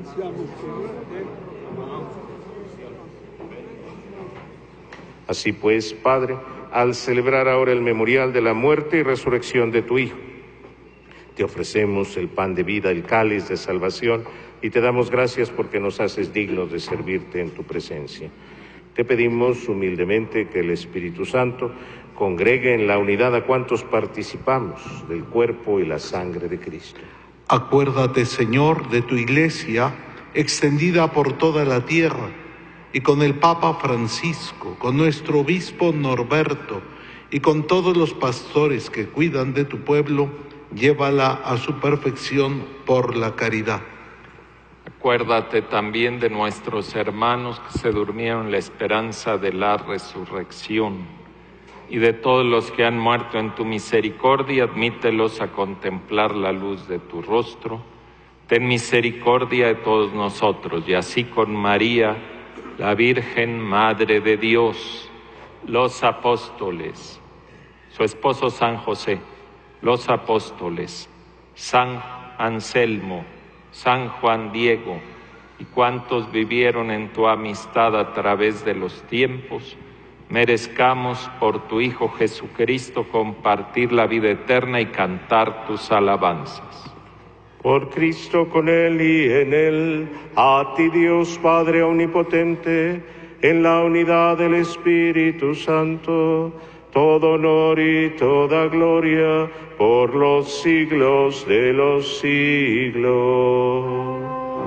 Así pues, Padre, al celebrar ahora el memorial de la muerte y resurrección de tu Hijo, Te ofrecemos el pan de vida, el cáliz de salvación, y te damos gracias porque nos haces dignos de servirte en tu presencia. Te pedimos humildemente que el Espíritu Santo congregue en la unidad a cuantos participamos del cuerpo y la sangre de Cristo. Acuérdate, Señor, de tu Iglesia, extendida por toda la tierra, y con el Papa Francisco, con nuestro obispo Norberto, y con todos los pastores que cuidan de tu pueblo, llévala a su perfección por la caridad. Acuérdate también de nuestros hermanos que se durmieron en la esperanza de la resurrección, y de todos los que han muerto en tu misericordia, admítelos a contemplar la luz de tu rostro. Ten misericordia de todos nosotros, y así con María, la Virgen Madre de Dios, los apóstoles, su esposo San José, los apóstoles, San Anselmo, San Juan Diego y cuantos vivieron en tu amistad a través de los tiempos, merezcamos por tu Hijo Jesucristo compartir la vida eterna y cantar tus alabanzas. Por Cristo, con Él y en Él, a ti Dios Padre Omnipotente, en la unidad del Espíritu Santo, todo honor y toda gloria por los siglos de los siglos.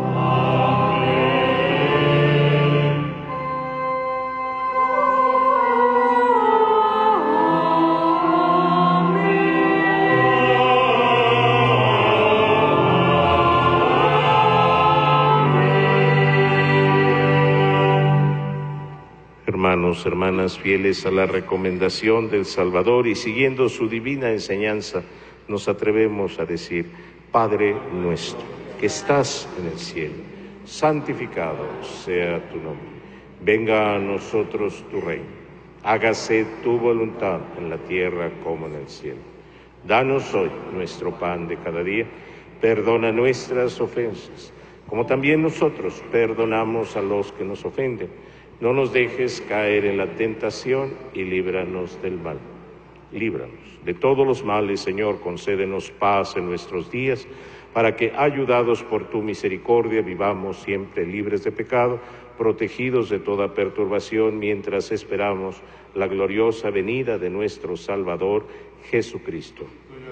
Hermanos, hermanas, fieles a la recomendación del Salvador y siguiendo su divina enseñanza, nos atrevemos a decir: Padre nuestro, que estás en el cielo, santificado sea tu nombre. Venga a nosotros tu reino. Hágase tu voluntad en la tierra como en el cielo. Danos hoy nuestro pan de cada día. Perdona nuestras ofensas, como también nosotros perdonamos a los que nos ofenden. No nos dejes caer en la tentación y líbranos del mal. Líbranos de todos los males, Señor, concédenos paz en nuestros días, para que, ayudados por tu misericordia, vivamos siempre libres de pecado, protegidos de toda perturbación, mientras esperamos la gloriosa venida de nuestro Salvador, Jesucristo.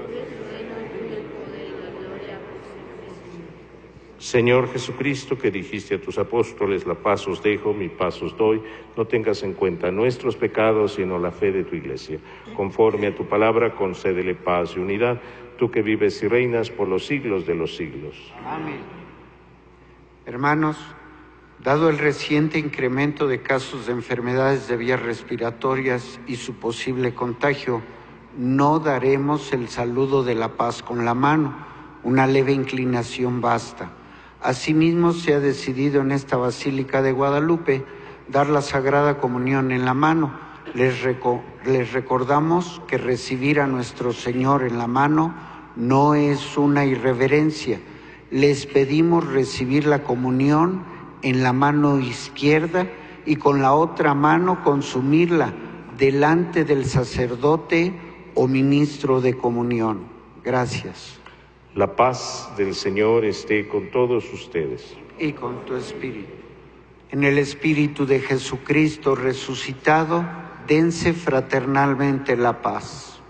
Señor Jesucristo, que dijiste a tus apóstoles: la paz os dejo, mi paz os doy, no tengas en cuenta nuestros pecados, sino la fe de tu Iglesia. Conforme a tu palabra, concédele paz y unidad, tú que vives y reinas por los siglos de los siglos. Amén. Hermanos, dado el reciente incremento de casos de enfermedades de vías respiratorias y su posible contagio, no daremos el saludo de la paz con la mano, una leve inclinación basta. Asimismo, se ha decidido en esta Basílica de Guadalupe dar la Sagrada Comunión en la mano. Les recordamos que recibir a nuestro Señor en la mano no es una irreverencia. Les pedimos recibir la comunión en la mano izquierda y con la otra mano consumirla delante del sacerdote o ministro de comunión. Gracias. La paz del Señor esté con todos ustedes. Y con tu espíritu. En el Espíritu de Jesucristo resucitado, dense fraternalmente la paz.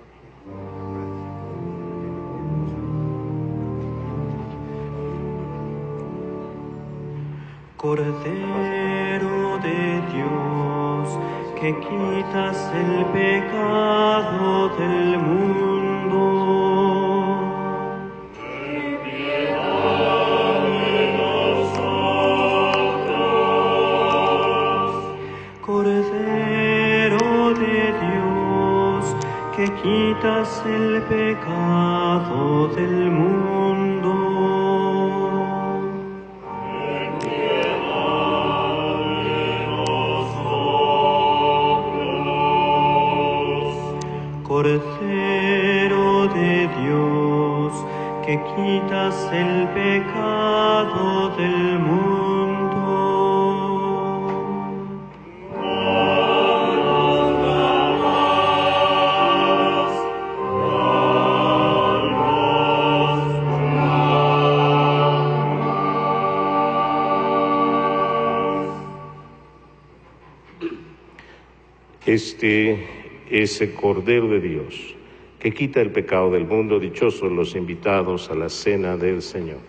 Cordero de Dios, que quitas el pecado del mundo, Cordero de Dios, que quitas el pecado del mundo. Ten piedad de nosotros. Cordero de Dios, que quitas el pecado del mundo. Este es el Cordero de Dios, que quita el pecado del mundo. Dichosos los invitados a la cena del Señor.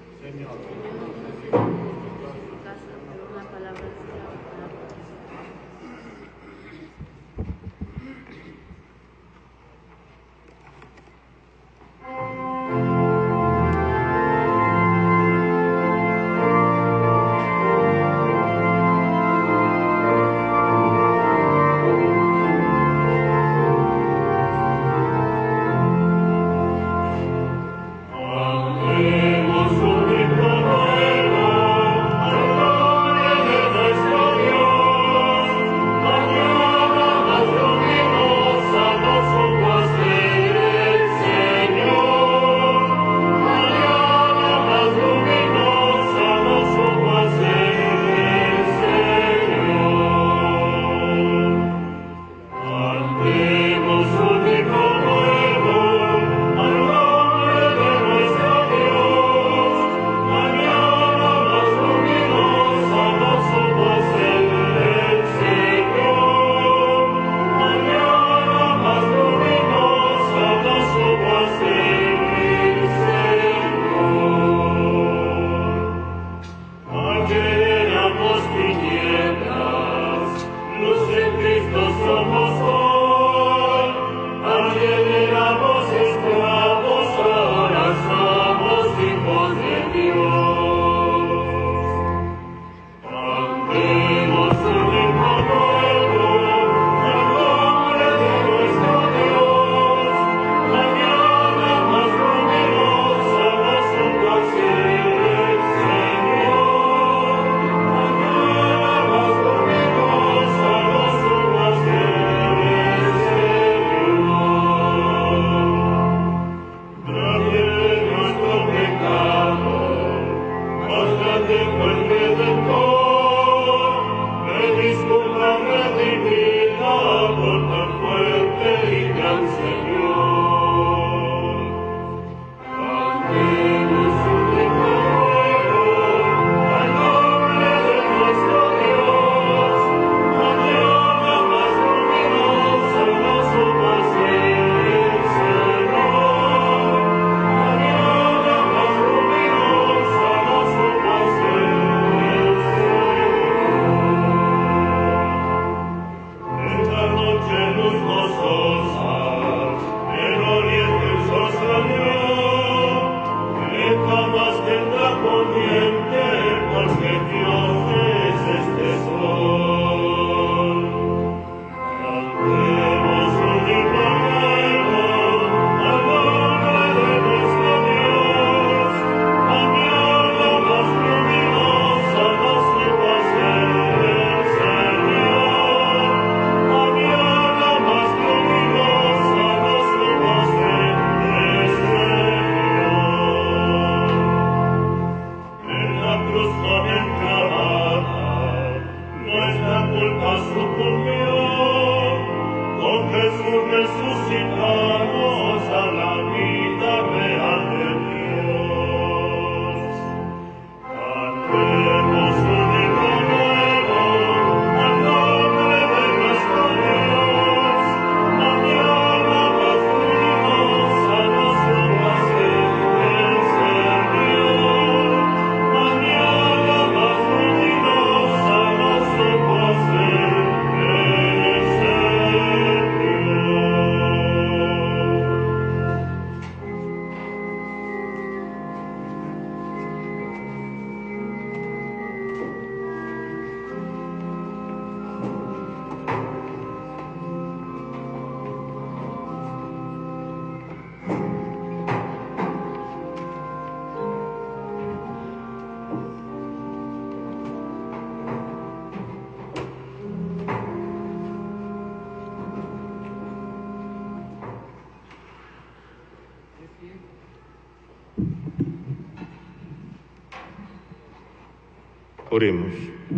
Oremos.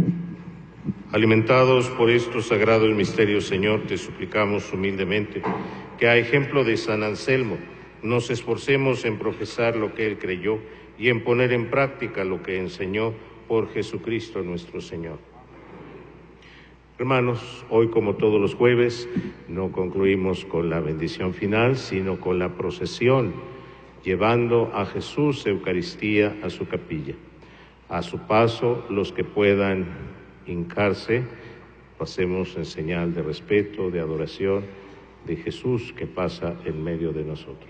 Alimentados por estos sagrados misterios, Señor, te suplicamos humildemente que, a ejemplo de San Anselmo, nos esforcemos en profesar lo que él creyó y en poner en práctica lo que enseñó por Jesucristo nuestro Señor. Hermanos, hoy como todos los jueves no concluimos con la bendición final, sino con la procesión, llevando a Jesús Eucaristía a su capilla. A su paso, los que puedan hincarse, pasemos en señal de respeto, de adoración de Jesús que pasa en medio de nosotros.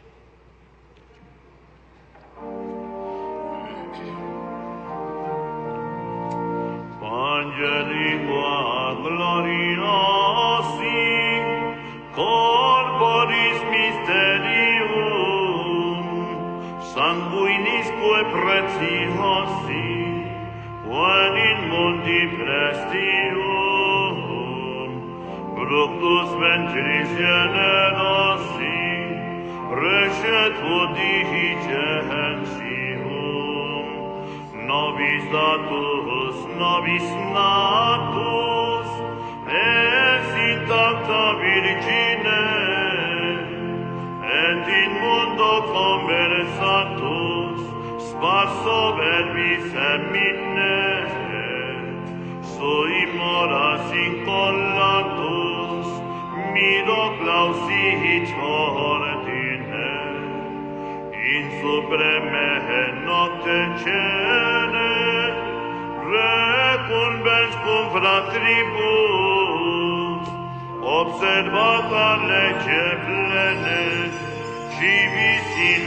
Angelingua gloriosi, corporis mysterium, sanguinisque preciosi, quod in mundi prestium, fructus ventris generosi, recetur Dei gentium, nobis datus, nobis natus, es intacta Virgine, et in mundo conversatus, sparso verbis emine, sui moras incollatus, mido clausit ordine, in supreme nocte cene, recumbens cum fratribus, observata lege plene, civis in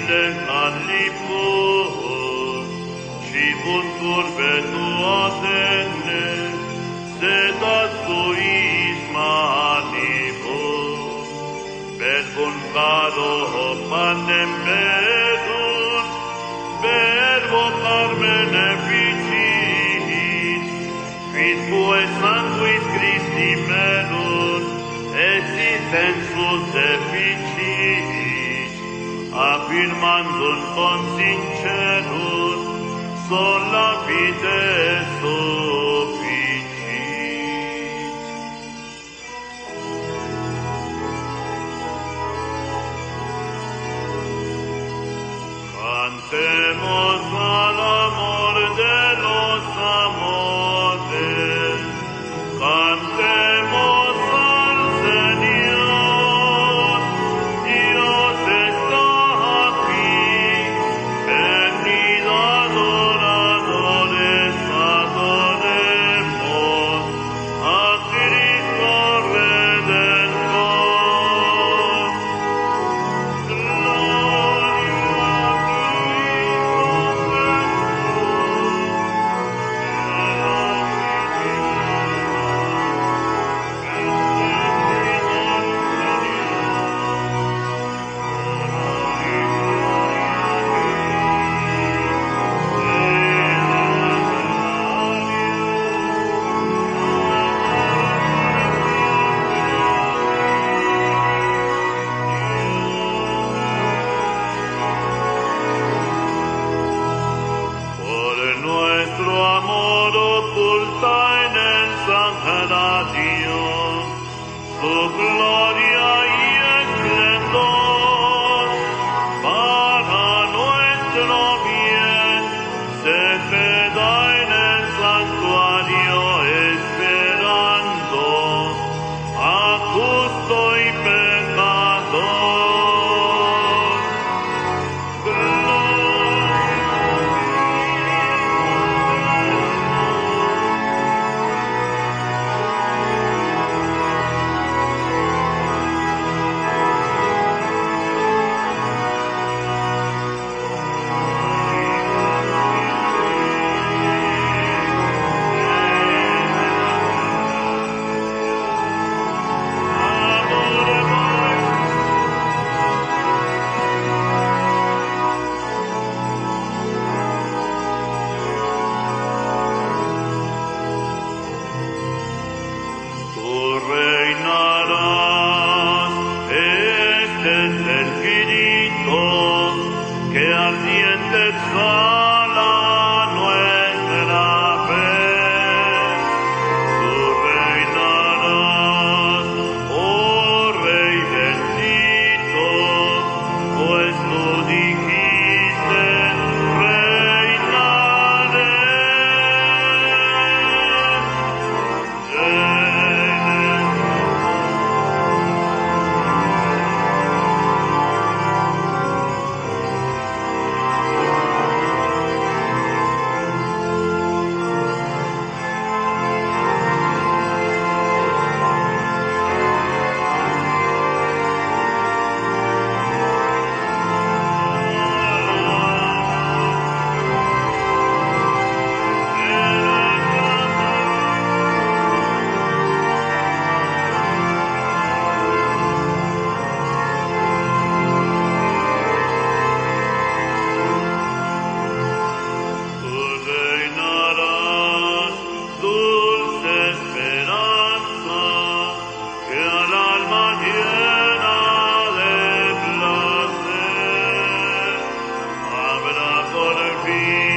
legalibus, cibus curve tuatene, sedat suis manibus, verbum caro panem verum, verbo carmen efficit, quisque sanguis Christi melun, existensus deficit, affirmandum consincerus, sola fide sufficit. Cantemos al amor de los amores, cantemos al Señor, Dios está aquí, venid adoradores, adoremos a Cristo Redentor. Por nuestro amor oculta en el sagrario, su gloria y esplendor, para nuestro bien, se queda en el santuario esperando a justo y pecador. Tú reinarás, este es el grito que ardiente exhala nuestra fe. Tú reinarás, oh Rey bendito, pues tú dijiste, reinaré. fin.